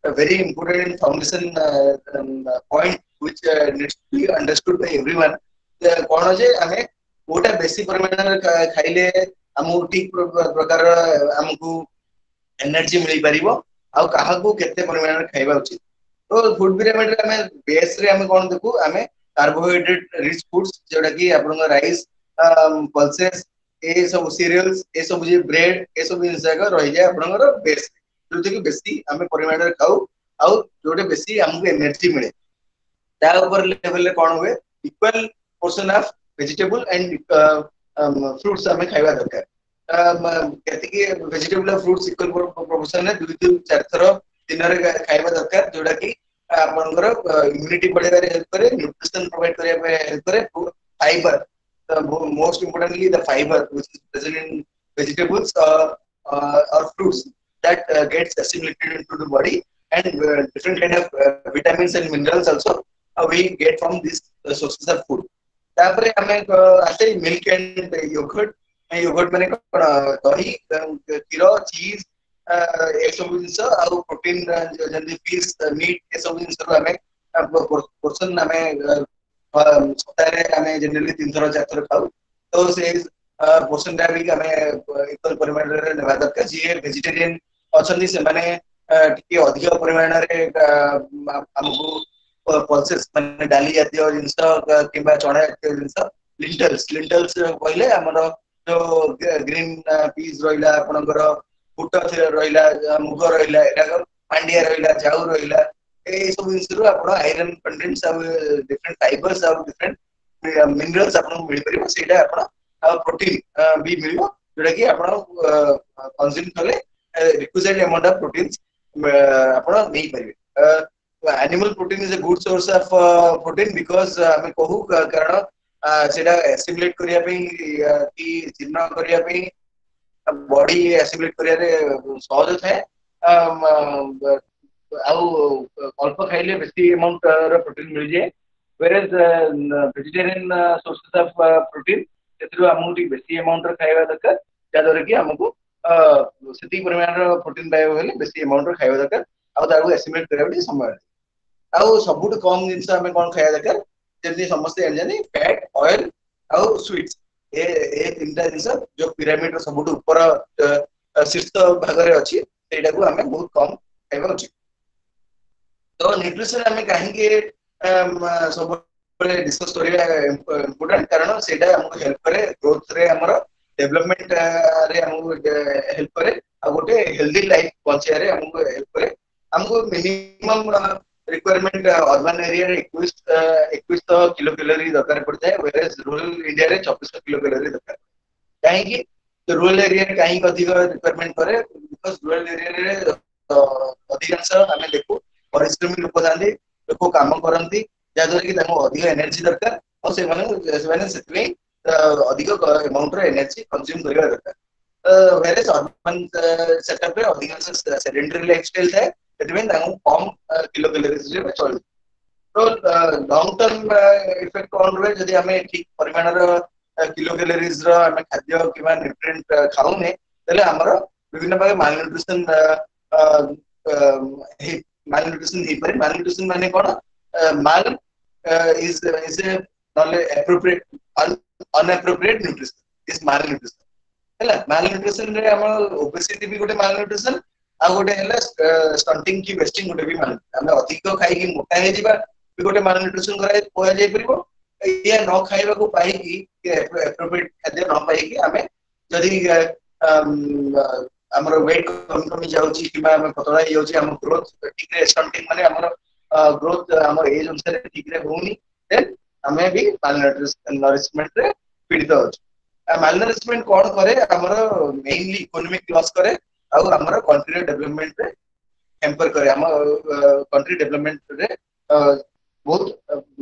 a very important foundation uh, um, point which uh, needs to be understood by everyone. कौन जे आमे कोटा बेसी परिमाण खाइले हमु ठीक प्रकार हमकु एनर्जी मिल परिबो आ काहा को केते परिमाण खाइबा उचित। तो फूड पिरामिड रे हमें बेस रे हमें कोन देखु हमें कार्बोहाइड्रेट रिच फूड्स जेटा कि आपन राइस पल्सेस ए सब सीरियल्स ए सब जे ब्रेड ए सब जिंस का रहि जाय आपन बेस जो कि बेसी हमें परिमाण रे खाऊ आ जोटे बेसी हमकु एनर्जी मिले ता ऊपर लेवल रे कोन हुए equal portion of vegetable and fruits हमें खाइबा दरकार। केते कि वेजिटेबल फ्रूट्स इक्वल प्रोपोर्शन है दुई दुई चार थरो दिन रे खाइबा दरकार जोटा कि आपनकर इम्यूनिटी बढ़ाइबा रे हेल्प करे न्यूट्रिशन प्रोवाइड करिया पे हेल्प करे fibre most importantly the fibre which is present in vegetables uh, uh, or fruits that uh, gets assimilated into the body and uh, different kind of uh, vitamins and minerals also uh, we get from these uh, sources of food. तापरे हमें आते milk and yogurt yogurt माने कोन दही क्षीर चीज ए सब जिंस आ प्रोटीन जंदी फिश मीट ए सब जिंस हमें पोर्शन हमें सप्ताहे हमें जनरली तीन थर चार थर खाऊ तो से पोर्शन टा भी हमें इक्वल परिमाण रे नेबा दरकार जे वेजिटेरियन अछनी से माने टिके अधिक परिमाण रे हमकु पल्सेस माने डाली जातीय जिंस किबा चणा जातीय जिंस लिंटल्स लिंटल्स कहले हमर जो ग्रीन पीस रहिला आपनकर फुट रहिला मुग रहिला एटा पांडिया रहिला जाऊ रहिला ए सब जिंस रो आपण आयरन कंटेंट्स आ डिफरेंट फाइबर्स आ डिफरेंट मिनरल्स आपण मिल परिबो सेटा आपण प्रोटीन भी मिलिबो जोटा कि आपण कंज्यूम कले रिक्विजिट अमाउंट ऑफ प्रोटीन्स आपण नहीं परिबे। Animal protein is a good source of protein because हमें कहू कारण सेटा एसिमुलेट करिया पे कि जीर्ण करिया पे बॉडी एसिमुलेट करिया रे सहज थाए आउ अल्प खाइले बेसी अमाउंट रो प्रोटीन मिल जाए whereas vegetarian sources of protein सेतरो हमहु टी बेसी अमाउंट रो खाइबा दरकार जादर कि हमकु सेती परिमाण रो प्रोटीन पाइबो हेले बेसी अमाउंट रो खाइबा दरकार आ तारु एस्टिमेट करबा टी समय आ सबुट कम जिंस हमें कोन खाइबा दरकार जेति समस्त एंजनी फैट ऑयल आ स्वीट्स ए ए तीनटा जिंस जो पिरामिड रो सबुट ऊपर शीर्ष भाग रे अछि सेटा को हमें बहुत कम खाइबा उचित। तो न्यूट्रिशन हमें काहे के सब डिस्कस करिया इंपोर्टेंट कारण सेटा हमको हेल्प करे ग्रोथ रे हमर डेवलपमेंट रे हमको हेल्प करे आ गोटे हेल्दी लाइफ बंचिया रे हमको हेल्प करे। हमको मिनिमम रिक्वायरमेंट अर्बन एरिया रे इक्कीस इक्कीस किलो कैलोरी दरकार पड़ता है वेरएस रूरल इंडिया रे चौबीस किलो कैलोरी दरकार काहे कि तो रूरल एरिया रे काहे अधिक रिक्वायरमेंट करे बिकॉज़ रूरल एरिया रे अधिकांश हमें देखो परिश्रमी लोक जांदे लोक काम करंती जादर कि ताको अधिक एनर्जी दरकार और से माने से माने सेतवे अधिक अमाउंट रे एनर्जी कंज्यूम करिवा दरकार वेरएस अर्बन सेटअप रे अधिकांश सेडेंटरी लाइफस्टाइल है सेतवे ताको कम किलो कैलोरीज रे चल तो लॉन्ग टर्म इफेक्ट कोन रे जदी हमें ठीक परिमाण रो किलो कैलोरीज रो हमें खाद्य किबा न्यूट्रिएंट खाऊ ने तले हमर विभिन्न प्रकार माल न्यूट्रिशन malnutrition ही पर malnutrition माने कोन mal is is a not appropriate unappropriate nutrition is malnutrition हैला malnutrition रे हम obesity भी गोटे malnutrition आ गोटे हैला stunting की wasting गोटे भी mal हम अधिक खाई की मोटा हे जिबा भी गोटे malnutrition कराय कोया जाय परिबो या न खाइबा को पाई की appropriate खाद्य न पाई की हमें जदी हमर वेट कम कमी जाउची किबा हम पतला हे जाउची हम ग्रोथ ठीक रे स्टंटिंग माने हमर ग्रोथ हमर एज अनुसार ठीक रे होनी देन हमें भी मालन्यूट्रिशन नरिशमेंट रे पीड़ित होछ। मालन्यूट्रिशन कोन करे हमर मेनली इकोनॉमिक लॉस करे आ हमर कंट्री डेवलपमेंट रे हैम्पर करे हमर कंट्री डेवलपमेंट रे बहुत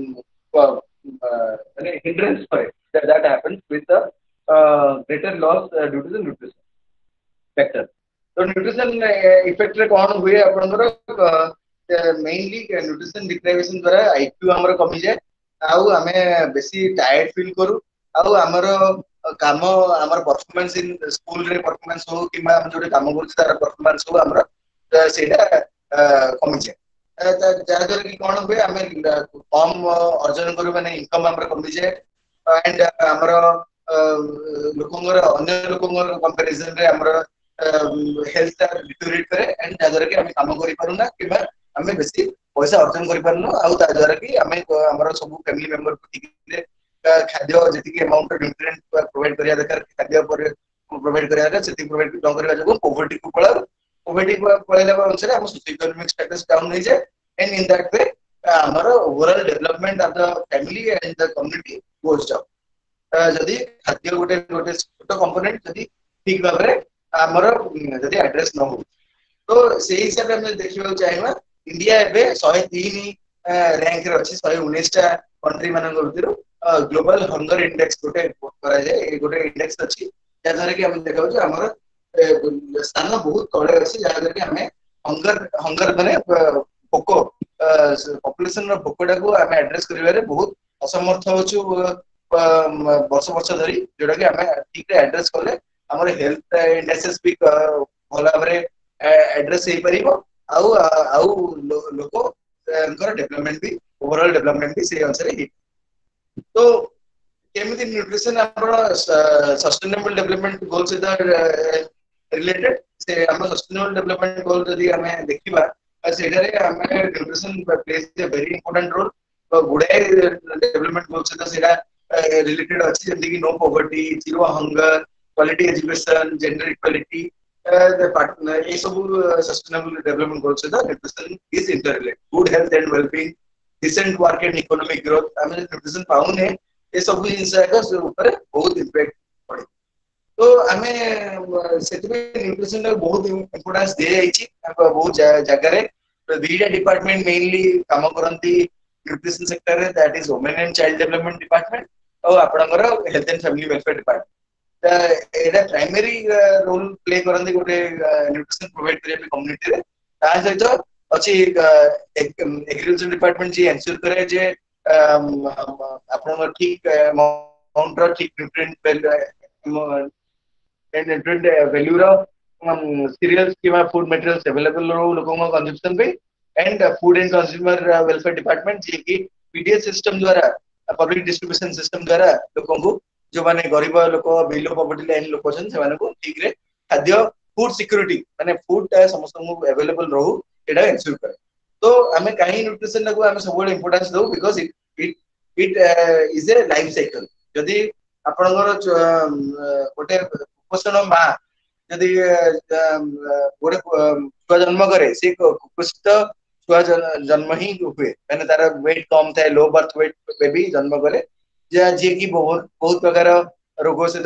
माने हिंड्रेंस करे that happens with the greater loss due to the nutrition factor. तो न्यूट्रिशन इफेक्ट रे कोन हुए आपनकर मेनली न्यूट्रिशन डिप्राइवेशन द्वारा आईक्यू हमर कमी जाय आउ हमें बेसी टायर्ड फील करू आउ हमर काम हमर परफॉर्मेंस इन स्कूल रे परफॉर्मेंस हो किबा हम जोटे काम करू तार परफॉर्मेंस हो हमर सेटा कमीचे जहाँद्वारा कि कौन हुए आम कम अर्जन करूँ माने इनकम आम कमीचे एंड आमर लोकंर अन्य लोकंर कंपैरिजन रे आमर हेल्थ डिटोरेट करे एंड जहाँद्वारा कि आम काम करि पारुना कि आम बेसी पैसा अर्जन करि पारुनु आउ ताद्वारा कि आम आमर सब फैमिली मेंबर को ठीक खाद्य जी अमाउंट न्यूट्रिएंट प्रोवाइड करिया दरकार खाद्य पर प्रोवाइड करिया दरकार से प्रोवाइड न करिया जो पॉवर्टी को पळा पॉवर्टी पळैला अनुसार हम सोशल इकोनॉमिक स्टेटस डाउन हो जाए एंड इन दैट वे आमर overall development of the family and the community goes down जदी खाद्य गोटे गोटे छोट कंपोनेंट जदी ठीक भाव रे आमर जदी एड्रेस न हो तो से हिसाब में देखिबा चाहिबा इंडिया एबे एक सौ तीन रैंक रे अछि एक सौ उन्नीस टा कंट्री मानन भीतर ग्लोबल हंगर इंडेक्स गोटे करा जाए गोटे इंडेक्स अछि जहाँ कि हम देखा हमर स्थान बहुत तले अच्छी जहाँ कि आम हंगर हंगर माने भोक पॉपुलेशन भोकटा को आम एड्रेस करिवारे बहुत असमर्थ होछु वर्ष वर्ष धरी जोटा कि आम ठीक एड्रेस कले हमर हेल्थ इंडेक्सेस भी भल भाव एड्रेस हो पारिबो आउ आउ लोक डेवलपमेंट भी ओवरऑल डेवलपमेंट भी से अनुसार ही तो केमिति न्यूट्रिशन आपण सस्टेनेबल डेवलपमेंट गोल से रिलेटेड से हम सस्टेनेबल डेवलपमेंट गोल जदी हमें देखिबा सेठारे हमें nutrition plays a very important role तो गुडे डेवलपमेंट गोल से सेटा रिलेटेड अछि जंदी कि no poverty zero hunger quality education gender equality ये सब सस्टेनेबल डेवलपमेंट गोल से nutrition is interrelated good health and wellbeing decent work and economic growth हमें न्यूट्रिशन पाउने ये सब जिनस ऊपर बहुत इम्पैक्ट पड़े तो आम से न्यूट्रिशन बहुत इम्पोर्टेंस दि जाइए बहुत जगह दुईटा डिपार्टमेंट मेनली काम करती न्यूट्रिशन सेक्टर रे that is women and child development department और आपनकर health and family welfare department एटा प्राइमरी रोल प्ले करती गोटे न्यूट्रिशन प्रोवाइड करने कम्युनिटी रे ता सहित अच्छी एग्रीकल्चर डिपार्टमेंट जी एंश्योर करे जे आपन ठीक अमाउंट रो ठीक न्यूट्रिएंट न्यूट्रिएंट वैल्यू रो सीरियल्स किबा फूड मटेरियल्स अवेलेबल रो लोगों को कंजम्पशन पे and food and consumer welfare department जे कि पीडीएस सिस्टम द्वारा पब्लिक डिस्ट्रीब्यूशन सिस्टम द्वारा लोगों को जो माने गरीब लोक बिलो पॉवर्टी लाइन लोक छन से माने को ठीक रे खाद्य फूड सिक्योरिटी माने फूड ता समस्त को अवेलेबल रहू एटा एंश्योर करे तो हमें कहीं न्यूट्रिशन को हमें सब इंपोर्टेंस दो because it it it is a life cycle जदी आपनकर गोटे कुपोषण मां जदी गोटे छुआ जन्म करे से कुपोषित छुआ जन्म ही हुए माने तार वेट कम थाए लो बर्थ वेट बेबी जन्म करे जे जे की बहुत बहुत प्रकार रोग से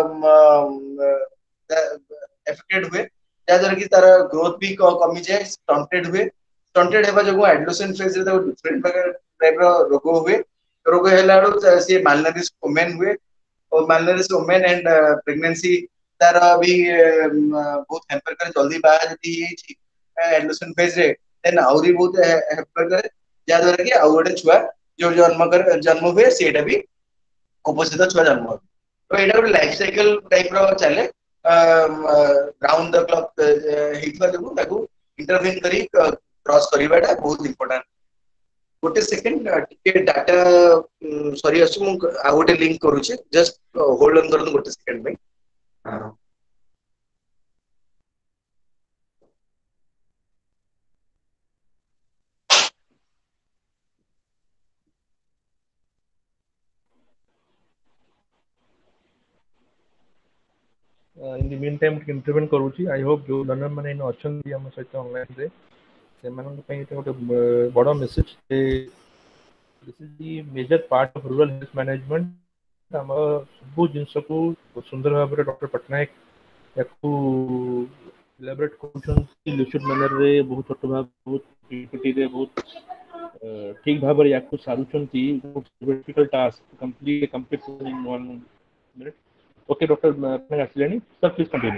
एफेक्टेड हुए जहाँ कि तार ग्रोथ भी कमी जाए स्टंटेड हुए स्टंटेड हेबा जो एडोलेसेंट फेज रे डिफरेंट प्रकार टाइप रो रोग हुए रोग हैला से मालनरिश वुमेन हुए और मालनरिश वुमेन एंड प्रेगनेंसी तार भी बहुत हेल्पर करे जल्दी बाहर जदी एडोलेसेंट फेज रे देन आउरी बहुत हेल्पर करे जा द्वारा कि आउ गोटे छुआ जो जन्म कर जन्म हुए सेटा भी कुपोषित छुआ जन्म हो तो एटा गोटे लाइफ साइकिल टाइप रो चले राउंड द क्लॉक हेतबा जो ताकू इंटरवेन करी क्रॉस करिवाटा बहुत इंपोर्टेंट गोटे सेकंड टिके डाटा सॉरी असु मु आ गोटे लिंक करूची जस्ट होल्ड ऑन करन गोटे सेकंड में in the meantime intervene करूची आई होप जो लर्नर माने इन अछन हम सहित ऑनलाइन रे से मानन पई गोटे बड़ message this is the major part of rural health management हम सब जिनस को सुंदर भाव डॉक्टर पटनायक याकू इलाबोरेट करूछन लुसिड मैनर रे बहुत छोट भाव बहुत पीपीटी रे बहुत ठीक भाव रे याकू सारुछंती difficult task complete complete in one minute okay doctor मैं आसलेनी सर प्लीज कंटिन्यू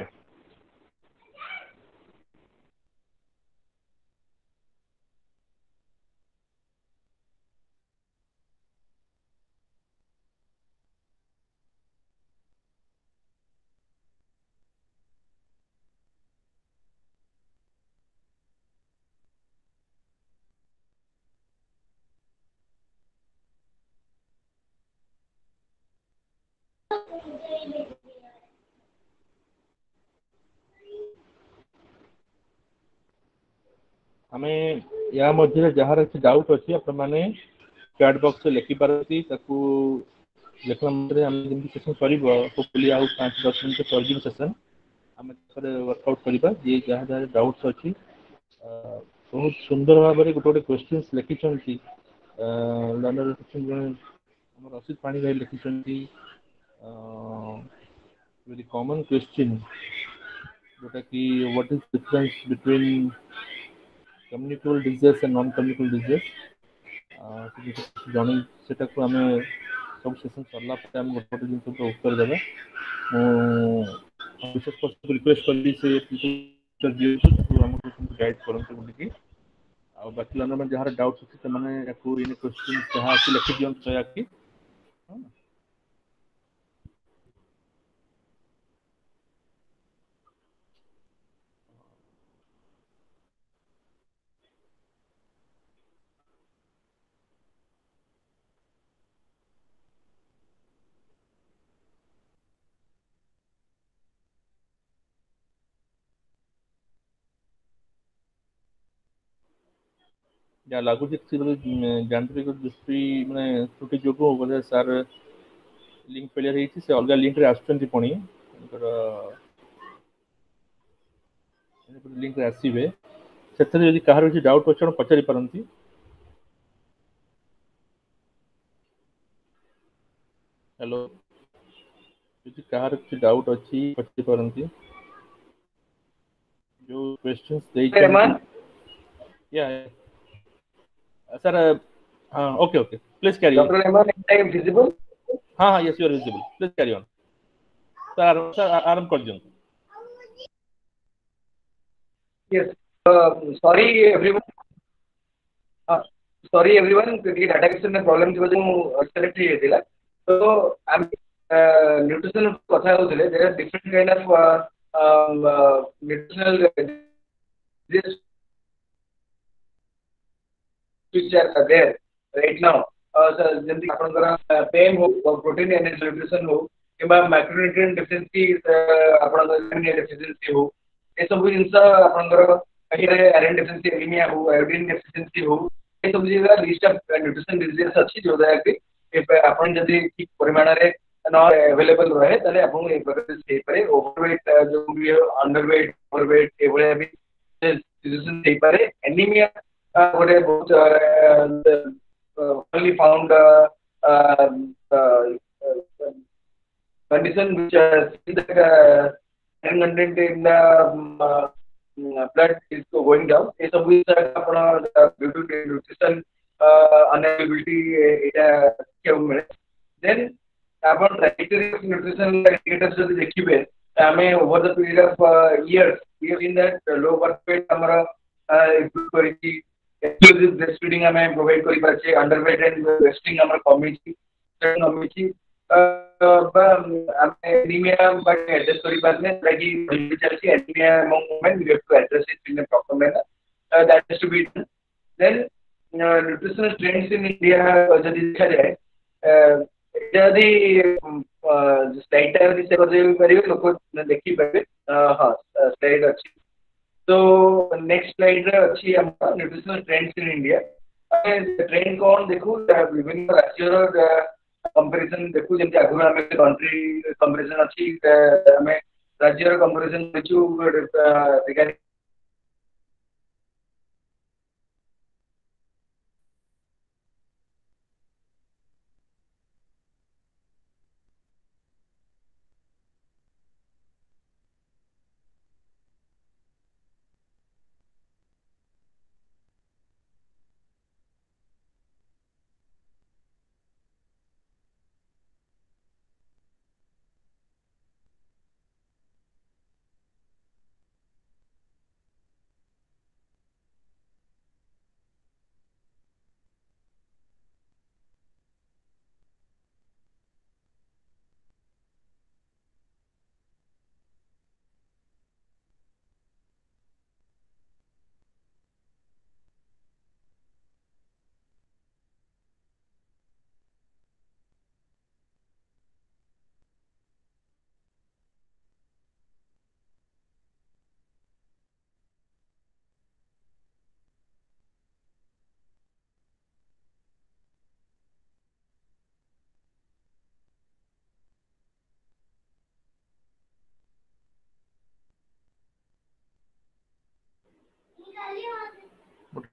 आमे या मध्य जहार किसी डाउट अच्छी आपण मैंने चैट बॉक्स में लिखि पारती ताकू लिखला मध्य हम जेमती सेशन करिवो होपफुली आउ पाँच दस मिनिट सर्जिंग सेशन आम वर्कआउट करवा ये जहाँ जहाँ डाउट्स अच्छी बहुत सुंदर भाव में गोटे गोटे क्वेश्चंस लिखिं लर्नर रसिद पाणी भाई लिखिं वेरी कॉमन क्वेश्चन जोटा कि what is difference between communicable disease and non communicable disease जन से आम सब सेसन सरला आम गोटे गोटे जिन उत्तर देवा विशेष रिक्वेस्ट करी से गाइड करते बोलिकी आ बाकी लर्नर में जहाँ डाउट्स अच्छी से क्वेश्चन जहाँ अच्छी लिखि दिखाँ दयाकि या लगुच जानते दृष्टि मैंने त्रुटि जो बोधे सार लिंक फेलियर होती से अलग लिंक रे आसुचंती पुणी लिंक रे आसीबे सेथरे यदि कहार किसी डाउट अछि पचारि पारंती हेलो यदि कहार किसी डाउट अछि पचारि पारंती जो क्वेश्चंस दे रहमान या सर हाँ okay okay please carry on Doctor Rahman, am I visible? हाँ हाँ yes you are visible please carry on sir sir आरंभ कर दियंतु Yes. Uh, sorry everyone. Uh, sorry everyone. क्योंकि डाटा एक्सेस में प्रॉब्लम की वजह से सेलेक्ट ही थी तो हम न्यूट्रिशन कथा होतले there are different kind of nutritional disease which are there right now. ଯେମିତି ଆପଣଙ୍କର ପେନ୍ ହଉ ପ୍ରୋଟିନ୍ ଏନର୍ଜି ନ୍ୟୁଟ୍ରିସନ୍ ହଉ କିମ୍ବା ମାଇକ୍ରୋନ୍ୟୁଟ୍ରିଏଣ୍ଟ ଡେଫିସିଏନ୍ସି ଆପଣଙ୍କର ଡେଫିସିଏନ୍ସି ହଉ ଏସବୁ ଜିନିଷ ଆପଣଙ୍କର ଆଇରନ୍ ଡେଫିସିଏନ୍ସି ଏନିମିଆ ହଉ ଆୟୋଡିନ୍ ଡେଫିସିଏନ୍ସି ହଉ ଏସବୁ ଜିନିଷ ଲିଷ୍ଟ ଅଫ୍ ନ୍ୟୁଟ୍ରିସନ୍ ଡିଜିଜେସ୍ ଅଛି ଯୋଉଟା କି ଆପଣ ଯଦି ଠିକ୍ ପରିମାଣରେ ନ ଆଭେଲେବଲ୍ ରହେ ତାହେଲେ ଆପଣଙ୍କୁ ଏ ପ୍ରକାର ହେଇପାରେ ଓଭରୱେଟ୍ ଯୋଉ ବି ଅଣ୍ଡରୱେଟ୍ ଓଭରୱେଟ୍ ଏଭଳିଆ ବି ସିଚୁଏସନ୍ ହେଇପାରେ ଏନିମିଆ ଗୋଟେ ବହୁତ only found uh, uh, uh, condition which uh, see that uh, iron content in the um, uh, blood is going down. ये सब भी अपना due to nutrition uh, unavailability एटा क्या मिले. Then अपन dietary nutrition indicators जो देखिए हमें over the period of uh, years we have seen that low birth weight हमारा improve करेगी exclusive breastfeeding हमें provide करी पाचे underweight and breastfeeding हमारा कमी कमी हमें anemia but address करी पाते हैं like कि anemia among women we have to address it in a proper manner uh, that has to be done. Then uh, nutritional trends in India यदि देखा जाए यदि स्लाइड टाइम दिशा कर देबे परिबे लोक देखि पाबे हां स्लाइड अछि तो नेक्स्ट स्लाइड रे अछि हम nutritional trends in India trend कौन देखो विभिन्न राज्यर कंपैरिजन देखो जेंति आगु हम कंट्री कंपैरिजन अछि हमें राज्यर कंपैरिजन देखु रिगार्डिंग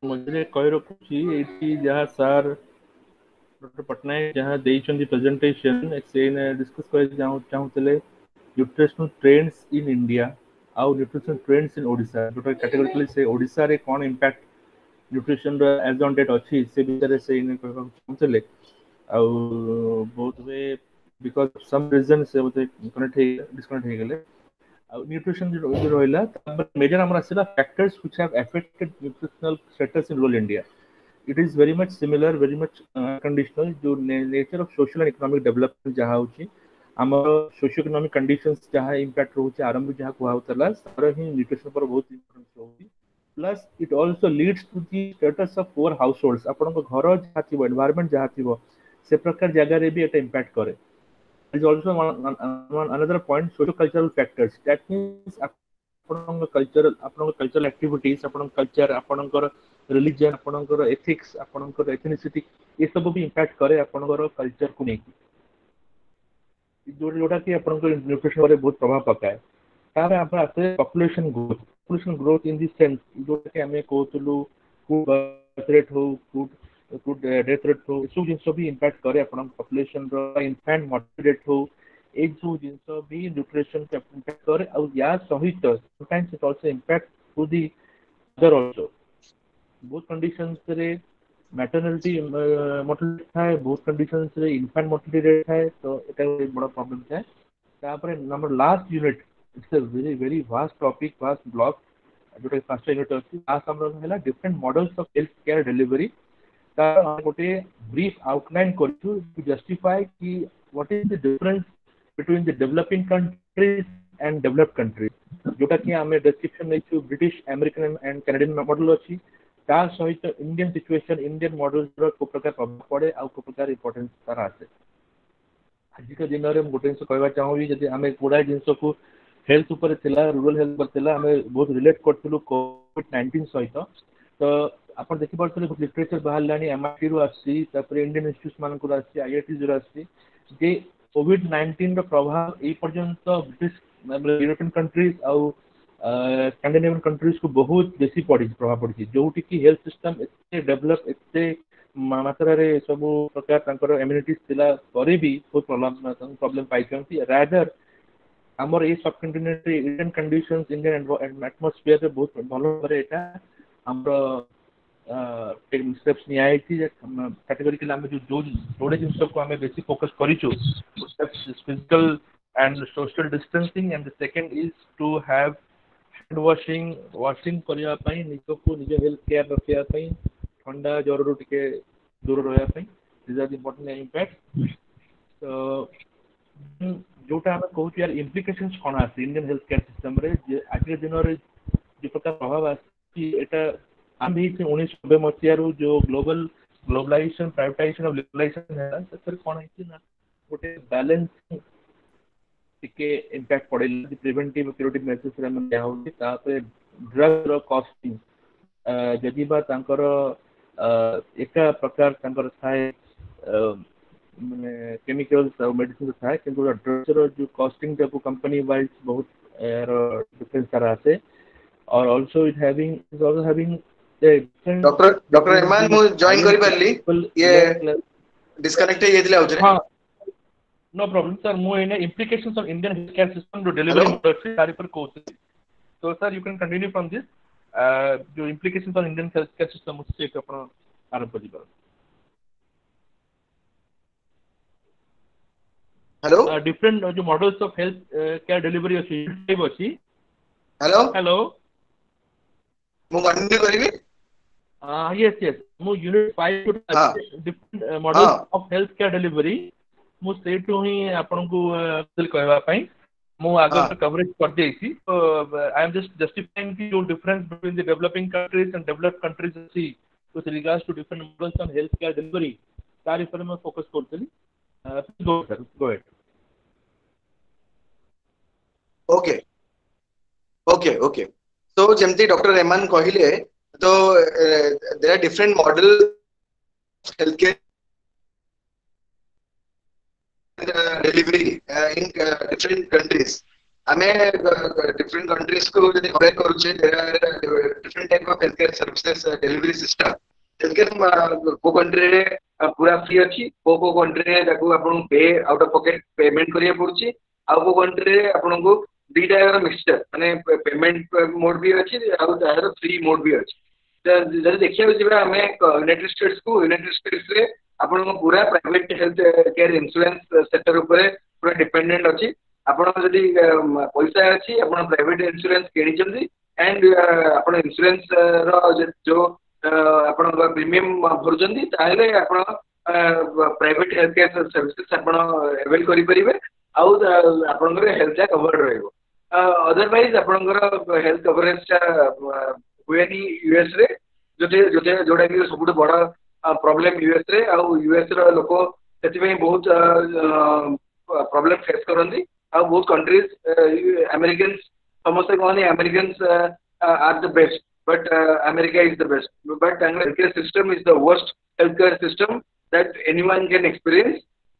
मझे कही रखुची एठी जहाँ सर डॉक्टर पटनायक जहाँ देइछन्ती प्रेजेंटेशन से डिस्कस कर चाहूतले न्यूट्रिशनल ट्रेंड्स इन इंडिया आउ न्यूट्रिशनल ट्रेंड्स इन ओडिशा जोटा कैटेगोरिकली से ओडिशा रे कोन इंपैक्ट न्यूट्रिशन रो एज ऑन डेट अछि से विषय से इन कहबा चाहूतले आउ बहुत वे बिकॉज सम रीजन से बोते कनेक्ट हे डिस्कनेक्ट हे गेले न्यूट्रिशन जो रहिला मेजर हमरा आसिला factors which have affected nutritional status in rural India it is very much similar very much conditional जो nature of social and economic development जहाँ होची हमर सोशियो इकोनॉमिक कंडीशंस जहाँ इंपैक्ट रहउची आरंभ जहाँ कुआ होतला सारा ही न्यूट्रिशन पर बहुत इंपोर्टेंस रहउची plus it also leads to the status of poor households आपन को घर जहाँ थिबो एनवायरनमेंट जहाँ थिबो से प्रकार जगह रे भी एटा इंपैक्ट करे is also one, one another point socio-cultural factors that means आपन कल्चरल आपन कल्चरल एक्टिविटीज आपन कल्चर आपन रिलीजन आपन एथिक्स आपन एथनिसिटी ये सब भी इंपैक्ट करे आपन कल्चर को नहीं जो जोटा कि आपन न्यूट्रिशन पर बहुत प्रभाव पकाए तार आप आसे population growth population growth in this sense जोटा कि हमें कहतलु फूड बर्थ रेट हो फूड फूड डेथ रेट हो सब जिन भी इंपैक्ट करे आपन पॉपुलेशन रो इन्फेंट मॉर्टेलिटी रेट हो एक जो जिन भी न्यूट्रिशन के इंपैक्ट करे और या सहित sometimes it also impact to the other also बहुत कंडीशंस रे मैटरनिटी मॉर्टेलिटी है बहुत कंडीशंस रे इन्फेंट मॉर्टेलिटी रेट है तो एटा एक बड़ा प्रॉब्लम है तापर number last unit it's a very very vast topic vast block जो फर्स्ट यूनिट अछि आ समझ हैला different models of health care delivery ता गोटे ब्रीफ आउटलाइन करछु टू जस्टिफाई कि what is the difference between the developing countries and developed countries जोटा कि हमें डिस्क्रिप्शन नै छु British American and Canadian model अछि ता सहित इंडियन सिचुएशन इंडियन मॉडल्स रो को प्रकार प्रभाव पड़े आ को प्रकार इंपोर्टेंस तार आसे आज के दिन रे गोटे जिंस कहबा चाहू जदि हमें पूरा जिंस को हेल्थ ऊपर थिला रूरल हेल्थ पर थिला हमें बहुत रिलेट करथिलु कोविड नाइंटीन सहित तो आपण देखि परथले लिटरेचर बाहर लानी एमआईटी रो आसी तापर इंडियन इंस्टीट्यूट मान को आसी आईआईटी जो आसी जे कोविड नाइंटीन रो प्रभाव ए पर्यंत ब्रिटिश यूरोपियन कंट्रीज आउ स्कैंडिनेवियन कंट्रीज को बहुत बेसी पड़ी प्रभाव पड़ी जोटी की हेल्थ सिस्टम एते डेवलप एते मात्रा रे सब प्रकार तांकर इम्यूनिटी थिला करे भी बहुत प्रॉब्लम प्रॉब्लम पाई छथि रादर हमर ए सब continent Indian conditions Indian atmosphere रे बहुत भलो करे एटा हमर स्टेप्स नहीं आई थी कैटेगोरिकली हमें जो जो जोड़े जिन को हमें बेसी फोकस करिछु physical and social distancing and the second is to have hand washing washing करिया पई निको को निजे हेल्थ केयर रखिया पई ठंडा जरूर टिके दूर रहया पई this are the important impact तो जोटा हमें कहू यार इंप्लिकेशंस कोन आसी इंडियन हेल्थ केयर सिस्टम रे जे आगे दिन रे जे प्रकार प्रभाव आसी एटा हम भी उन्नीस सौ नब्बे मसीह जो global globalisation privatisation of liberalisation है सर कोन है ना गोटे बैलेंस टिके इंपैक्ट पड़ेला दी प्रिवेंटिव क्यूरेटिव मेजर्स रे हम क्या होती तापर ड्रग रो कॉस्टिंग जदि बा तांकर एका प्रकार तांकर थाए माने केमिकल्स और मेडिसिन थाए किंतु ड्रग रो जो कॉस्टिंग जब कंपनी वाइज बहुत डिफरेंस करा आसे और also it having is also having doctor doctor Rahman मु जॉइन करि परली ये डिस्कनेक्ट हे जेतले आउछ रे हां नो प्रॉब्लम सर मु एने implications of Indian health care system जो डिलीवरी मॉडल तारि पर कहू तो sir you can continue from this जो implications of Indian health care system उससे एक अपन आरंभ करि पर हेलो डिफरेंट जो models of health care delivery अछि टाइप अछि हेलो हेलो मु कंटिन्यू करबी Uh, yes, yes. Mu unit five to हाँ. different uh, models हाँ. of healthcare delivery. Mu से तो ही आपन को दिल कहवा पाई. Mu आगे हाँ. तो coverage कर दिए थी. So uh, I am just justifying the difference between the developing countries and developed countries see with regards to different models of healthcare delivery. तारी पर मैं focus करते ली. Go sir, go ahead. Okay. Okay, okay. So जेमती doctor Rahman कहिले तो there are different model health care delivery in different countries आमे different countries को जब कंपेयर करूचे there are different type of health care services delivery system health care को country रे पूरा फ्री अछि को को कंट्री रे ताको आपन पे आउट ऑफ पॉकेट पेमेंट करिया पड़ुची आ को कंट्री रे आपन को दीटा यार मिक्सचर माने पेमेंट मोड भी अछि आ तार फ्री मोड भी अछि जब देखिया जिबा हमें यूनाइटेड स्टेट्स को यूनाइटेड स्टेट्स रे आपन को पूरा private health care insurance sector ऊपर पूरा डिपेंडेंट अछि आपण जदि पैसा अछि आपण प्राइवेट इंश्योरेंस किनि चंदी एंड आपण इंश्योरेंस रो जो आपण प्रीमियम भरजंदी ताले आपण प्राइवेट हेल्थ केयर सर्विसेज आपण अवेल करि परिबे आउ आपण हेल्थ कवर्ड रहइबो अदरवाइज आपण हेल्थ कवरेज हुएनी यूएस रे जोटे जोटे जोटा कि सबुठ बड़ प्रॉब्लम यूएस रे आउ यूएस रो लोक सेति बहुत प्रॉब्लम फेस करंदी और बहुत कंट्रीज अमेरिकन समस्त कहनी American are the best but America is the best but health care system is the worst health care system that anyone can experience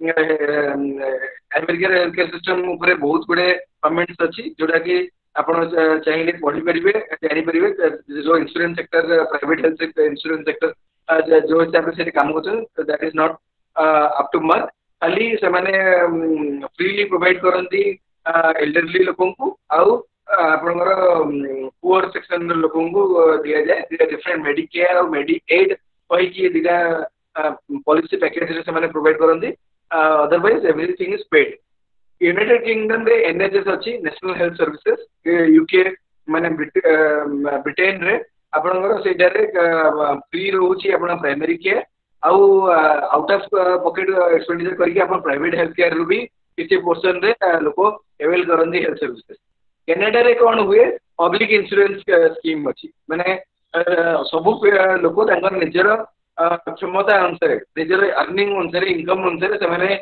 America health care system ऊपर बहुत गुडे comments अछि जोटा कि आपण चाहिए पढ़ी परिबे जानि परिबे जो insurance sector private health sector insurance sector जो हिसाब से काम करछन that is not up to mark खाली से माने फ्रीली प्रोवाइड करंती एल्डरली लोकन को आउ आपनकर पुअर सेक्शन लोकन को दिया जाए दिया डिफरेंट मेडिकेयर और मेडिएड कहि कि दिया पॉलिसी पैकेज रे से माने प्रोवाइड करंती otherwise everything is paid United Kingdom रे एनएचएस अछि नेशनल हेल्थ सर्विसेज यूके माने ब्रिटेन रे आपनकर सेटा रे फ्री रहउची आपन प्राइमरी केयर आउ आउट ऑफ पॉकेट एक्सपेंडिचर करके अपन प्राइवेट हेल्थ केयर रू भी किसी पोर्शन रे लोक अवेल करंदी हेल्थ सर्विसेज कनाडा रे कोन हुए पब्लिक इंश्योरेंस स्कीम अछि माने सब लोक तांकर निजर क्षमता अनुसार निजर अर्निंग अनुसार इनकम अनुसार से माने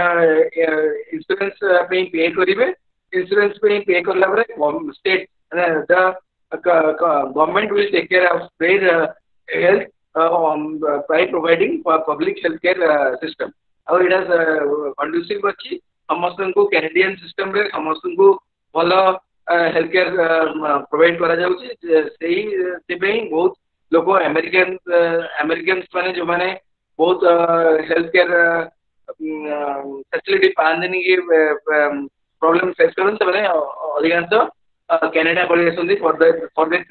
इंश्योरेंस पे पे करिवे इंश्योरेंस पे पे करला बरे state the government will take care of their health Um, by providing public healthcare uh, system. और इट इज कंडुसिव अच्छी समस्त को कैनेडियन सिस्टम रे समस्त को भलो हेल्थ केयर प्रोवाइड करा जाउची सेही सेबे बहुत लोक अमेरिकन अमेरिकन माने जो माने बहुत हेल्थ केयर फैसिलिटी पांदनी के प्रॉब्लम फेस करन से माने अधिकांश कनाडा पळी आसंदी for the for the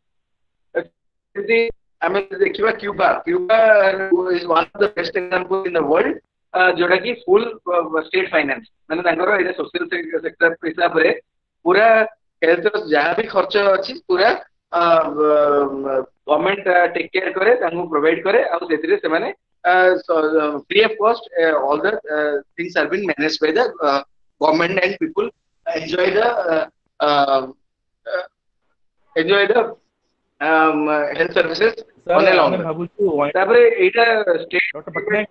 treatment हमें देखिबा Cuba Cuba is one of the best example in the world जोटा कि फुल स्टेट फाइनेंस माने तांकर एटा सोशल सेक्टर हिसाब रे पूरा हेल्थ जहां भी खर्च अछि पूरा गवर्नमेंट टेक केयर करे तांको प्रोवाइड करे और सेतिरे से माने free of cost all the things are been managed by the government and people enjoy the enjoy the um uh, health services on a long तापरे एटा स्टेट डॉक्टर पटनायक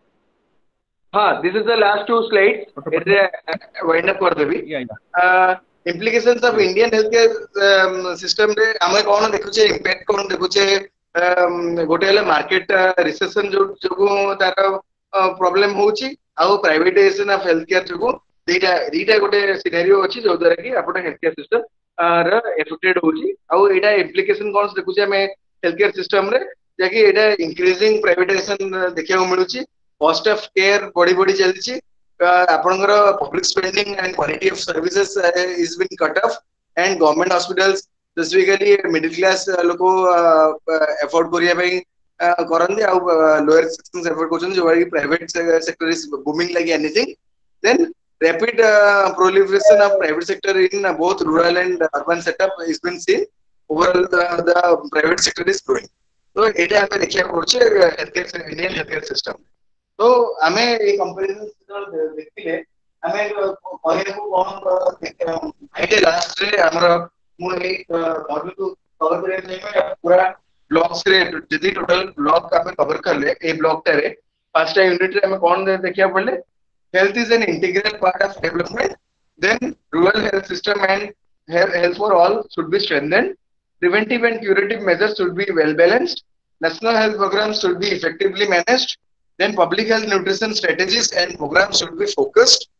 हां this is the last two slides it wind up कर देबी implications of Indian healthcare system रे हमें कोन देखुचे impact कोन देखुचे गोटे हले market recession जो जो तार प्रॉब्लम होची आ प्राइवेटाइजेशन ऑफ हेल्थ केयर जो दीटा दीटा गोटे सिनेरियो अछि जो द्वारा कि आपण health care system are affected होची आ एटा एप्लीकेशन कोन देखुचे हमें हेल्थ केयर सिस्टम रे जाकि एटा इंक्रीजिंग प्राइवेटाइजेशन देखिया मिलुची कॉस्ट ऑफ केयर बड़ी बड़ी चलची आपनकर public spending and quality of services is been cut off and government hospitals specifically middle class लोक अफोर्ड करिया पई करंदी आ लोअर सेक्शंस अफोर्ड करछन जो कि private sector is booming like anything then rapid uh, proliferation of private sector in uh, both rural and urban setup is been seen overall the, the private sector is growing so eta hame dekhiya porche healthcare Indian healthcare system तो हमें एक comparison देखिले हमें कहले को कोन आइटे last रे हमर मु एक मॉडल को कवर करे नै पूरा ब्लॉक्स रे जदी टोटल ब्लॉक हमें कवर करले ए ब्लॉक रे पांचटा यूनिट रे हमें कोन देखिया पड़ले health is an integral part of development then rural health system and health for all should be strengthened preventive and curative measures should be well balanced national health programs should be effectively managed then public health nutrition strategies and programs should be focused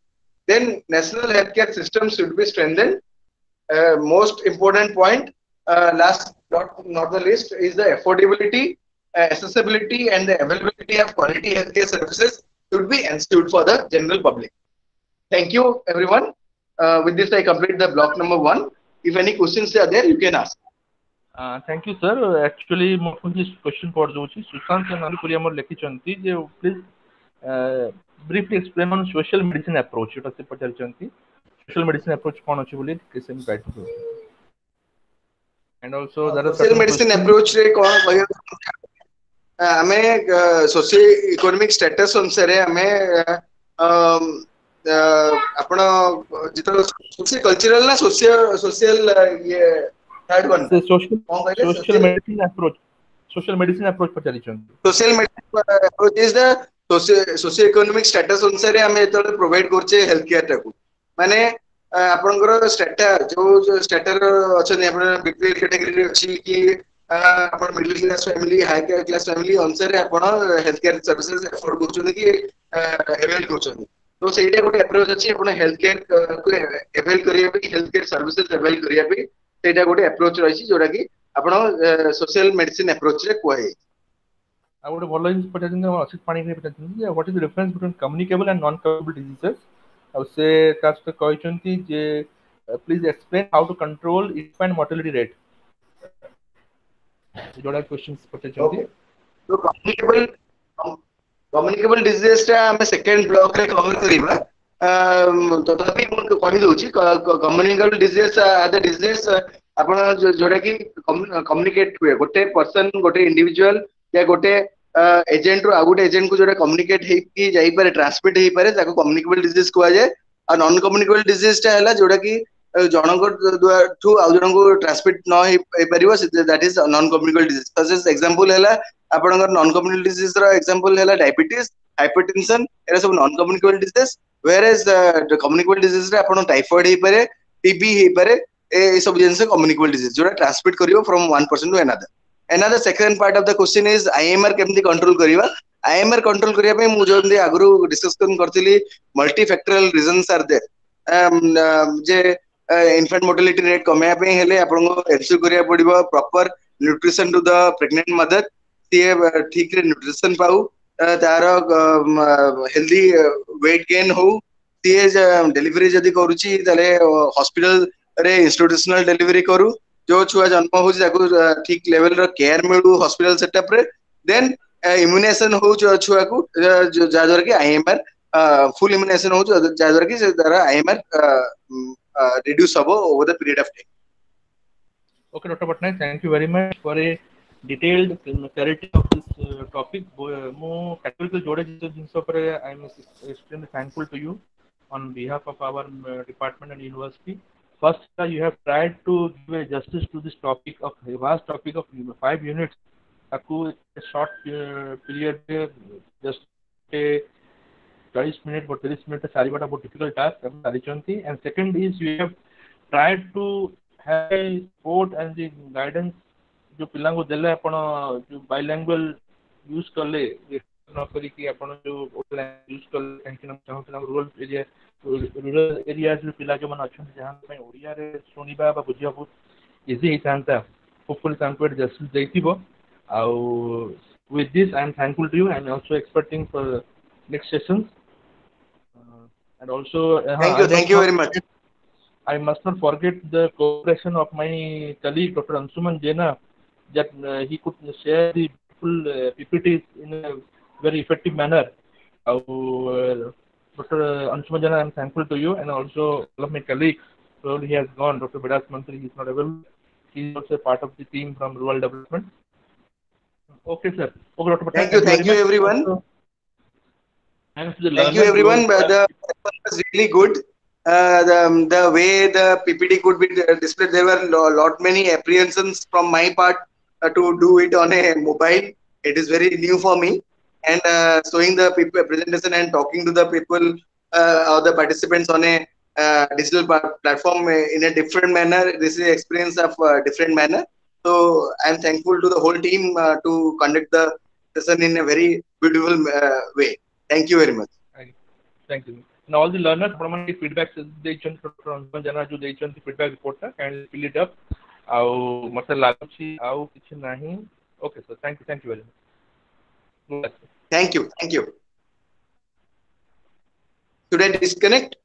then national healthcare system should be strengthened. Uh, most important point, uh, last not, not the least, is the affordability, uh, accessibility, and the availability of quality healthcare services should be ensured for the general public. Thank you, everyone. Uh, with this, I complete the block number one. If any questions are there, you can ask. Uh, thank you, sir. Actually, my question for Joshi Sushant and Anupuri Amor Lekichanti. Please uh, briefly explain on social medicine approach. It was a social medicine approach. And also, uh, there are social medicine approach. ଆମେ socio economic status ଅନୁସାରେ ଆମେ ଆପଣ ଯେତେବେଳେ socio cultural ନା socio social ଇଏ third one social medicine approach social medicine approach ପଚାରିଛନ୍ତି social medicine approach is the socio economic status ଅନୁସାରେ ଆମେ ଯେତେବେଳେ ପ୍ରୋଭାଇଡ କରୁଛେ ହେଲ୍ଥ କେୟାର ଟାକୁ ମାନେ ଆପଣଙ୍କର ଷ୍ଟାଟା ଯୋଉ ଷ୍ଟାଟାର ଅଛନ୍ତି ଆପଣ ବିପିଏଲ କ୍ୟାଟାଗୋରୀରେ ଅଛି କି ଆପଣ middle class family high class family ଅନୁସାରେ ଆପଣ ହେଲ୍ଥ କେୟାର ସର୍ଭିसेସ୍ ଏଫୋର୍ଡ କରୁଛନ୍ତି କି ଏଭେଲ କରୁଛନ୍ତି ତ ସେଇଟା ଗୋଟେ ଆପ୍ରୋଚ ଅଛି ଆପଣ ହେଲ୍ଥ କେୟାର କୁ ଏଭେଲ କରିବା ପାଇଁ ହେଲ୍ଥ କେୟାର ସର୍ଭିसेସ୍ ଏଭେଲ କରିବା ପାଇଁ ସେଇଟା ଗୋଟେ ଆପ୍ରୋଚ ରହିଛି ଯୋଉଟା କି ଆପଣ ସୋସିଆଲ ମେଡିସିନ ଆପ୍ରୋଚ ରେ କୁହାଯାଇଛି ଆଉ ଗୋଟେ ଭଲ ଜିନିଷ ପଚାରିଛନ୍ତି ଅସିତ ପାଣି ପଚାରିଛନ୍ତି ଯେ what is the difference between communicable and non communicable diseases ଆଉ ସେ ତା ସହିତ କହିଛନ୍ତି ଯେ please explain how to control infant mortality rate जोड़ा क्वेश्चंस पचारिଛନ୍ତି तो कम्युनिकेबल कम्युनिकेबल डिजीज टा हम सेकंड ब्लॉक रे कवर करिबा तथापि मु कहि दउची communicable disease are the disease आपण जोडा कि कम्युनिकेट हुए गोटे पर्सन गोटे इंडिविजुअल या गोटे एजेंट रो आ गोटे एजेंट को जोडा कम्युनिकेट हेइ कि जाई पारे ट्रांसमिट हेइ पारे ताको कम्युनिकेबल डिजीज कुआ जाय आ नॉन कम्युनिकेबल डिजीज टा हला जोडा कि जनक ठू आउ जनक ट्रांसमिट न हेइ परिबो that is non communicable disease such example हला आपनकर नॉन कम्युनिकेबल डिजीज रो एग्जांपल हला डायबिटीज हाइपरटेंशन एरा सब non communicable disease where is the communicable disease रे आपन टाइफाइड हेइ पारे टीबी हेइ पारे ए सब जिंस कम्युनिकेबल डिजीज जोडा ट्रांसमिट करिवो from one person to another another second part of the question is I M R केमती कंट्रोल करिवा I M R कंट्रोल करिया पे मु जोंदी आगरु डिस्कशन करथिली multi factorial reasons are there जे इनफेंट मोर्टालिटी रेट कमे पे हेले आपन को एंश्योर करिया पड़िबो proper nutrition to the pregnant mother ती ठीक रे न्यूट्रिशन पाऊ तार हेल्दी वेट गेन हो ती डिलीवरी जदी करूची तले हॉस्पिटल रे इंस्टीट्यूशनल डिलीवरी करू जो छुआ जन्म हो ठीक लेवल रो केयर मिलू हॉस्पिटल सेटअप रे देन इम्यूनेशन हो छुआ को जाद्वारा कि आईएमआर फुल इम्यूनेशन हो जाद्वारा कि द्वारा IMR reduce over the period of time. Okay, Doctor Patnaik, thank you very much for a detailed clarity of this uh, topic. Mo categorical jode jinso par I am extremely thankful to you on behalf of our uh, department and university. First, uh, you have tried to give a justice to this topic of a vast topic of five units. Aku a short uh, period, just a thirty minutes or thirty minutes सारी बात बहुत difficult task हम सारी चंती and second is you have tried to have support and the guidance जो पिलां को देले अपन जो bilingual use कर ले न करी कि अपन जो use कर ले कहीं ना चाहो तो rural area rural areas में पिला जो मन अच्छा जहाँ पे ओडिया रे सुनिबा बा बुझिया बहुत easy हिसांता hopefully तांको justice देइथिबो ଆଉ with this I am thankful to you and also expecting for next sessions. And also, uh, thank you, thank you very much. I must not forget the cooperation of my colleague, Doctor Ansuman Jaina, that uh, he could share the full uh, P P Ts in a very effective manner. Uh, Doctor Ansuman Jaina, I am thankful to you, and also all of my colleagues. Probably he has gone. Doctor Vidas Mantri, he is not available. He is also part of the team from rural development. Okay, sir. Okay, Doctor Patel, thank you, thank you, everyone. Also, thanks to the thank you, everyone. But the was really good. Uh, the the way the P P T could be displayed, there were a lot many apprehensions from my part uh, to do it on a mobile. It is very new for me, and uh, showing the people presentation and talking to the people uh, or the participants on a uh, digital platform in a different manner. This is experience of a different manner. So I am thankful to the whole team uh, to conduct the session in a very beautiful uh, way. Thank you very much. Thank you. And all the learners, permanent feedback they chant from jana jo they chant feedback report ta kindly fill it up. Au mate laguchi au kichhi nahi. Okay sir, thank you, thank you very much. Thank you, thank you. Should I disconnect?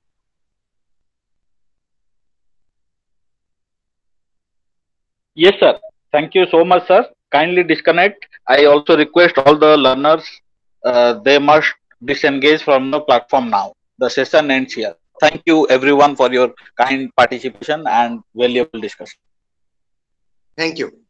Yes, sir. Thank you so much, sir. Kindly disconnect. I also request all the learners, uh, they must disengage from the platform now. The session ends here. Thank you everyone for your kind participation and valuable discussion. Thank you.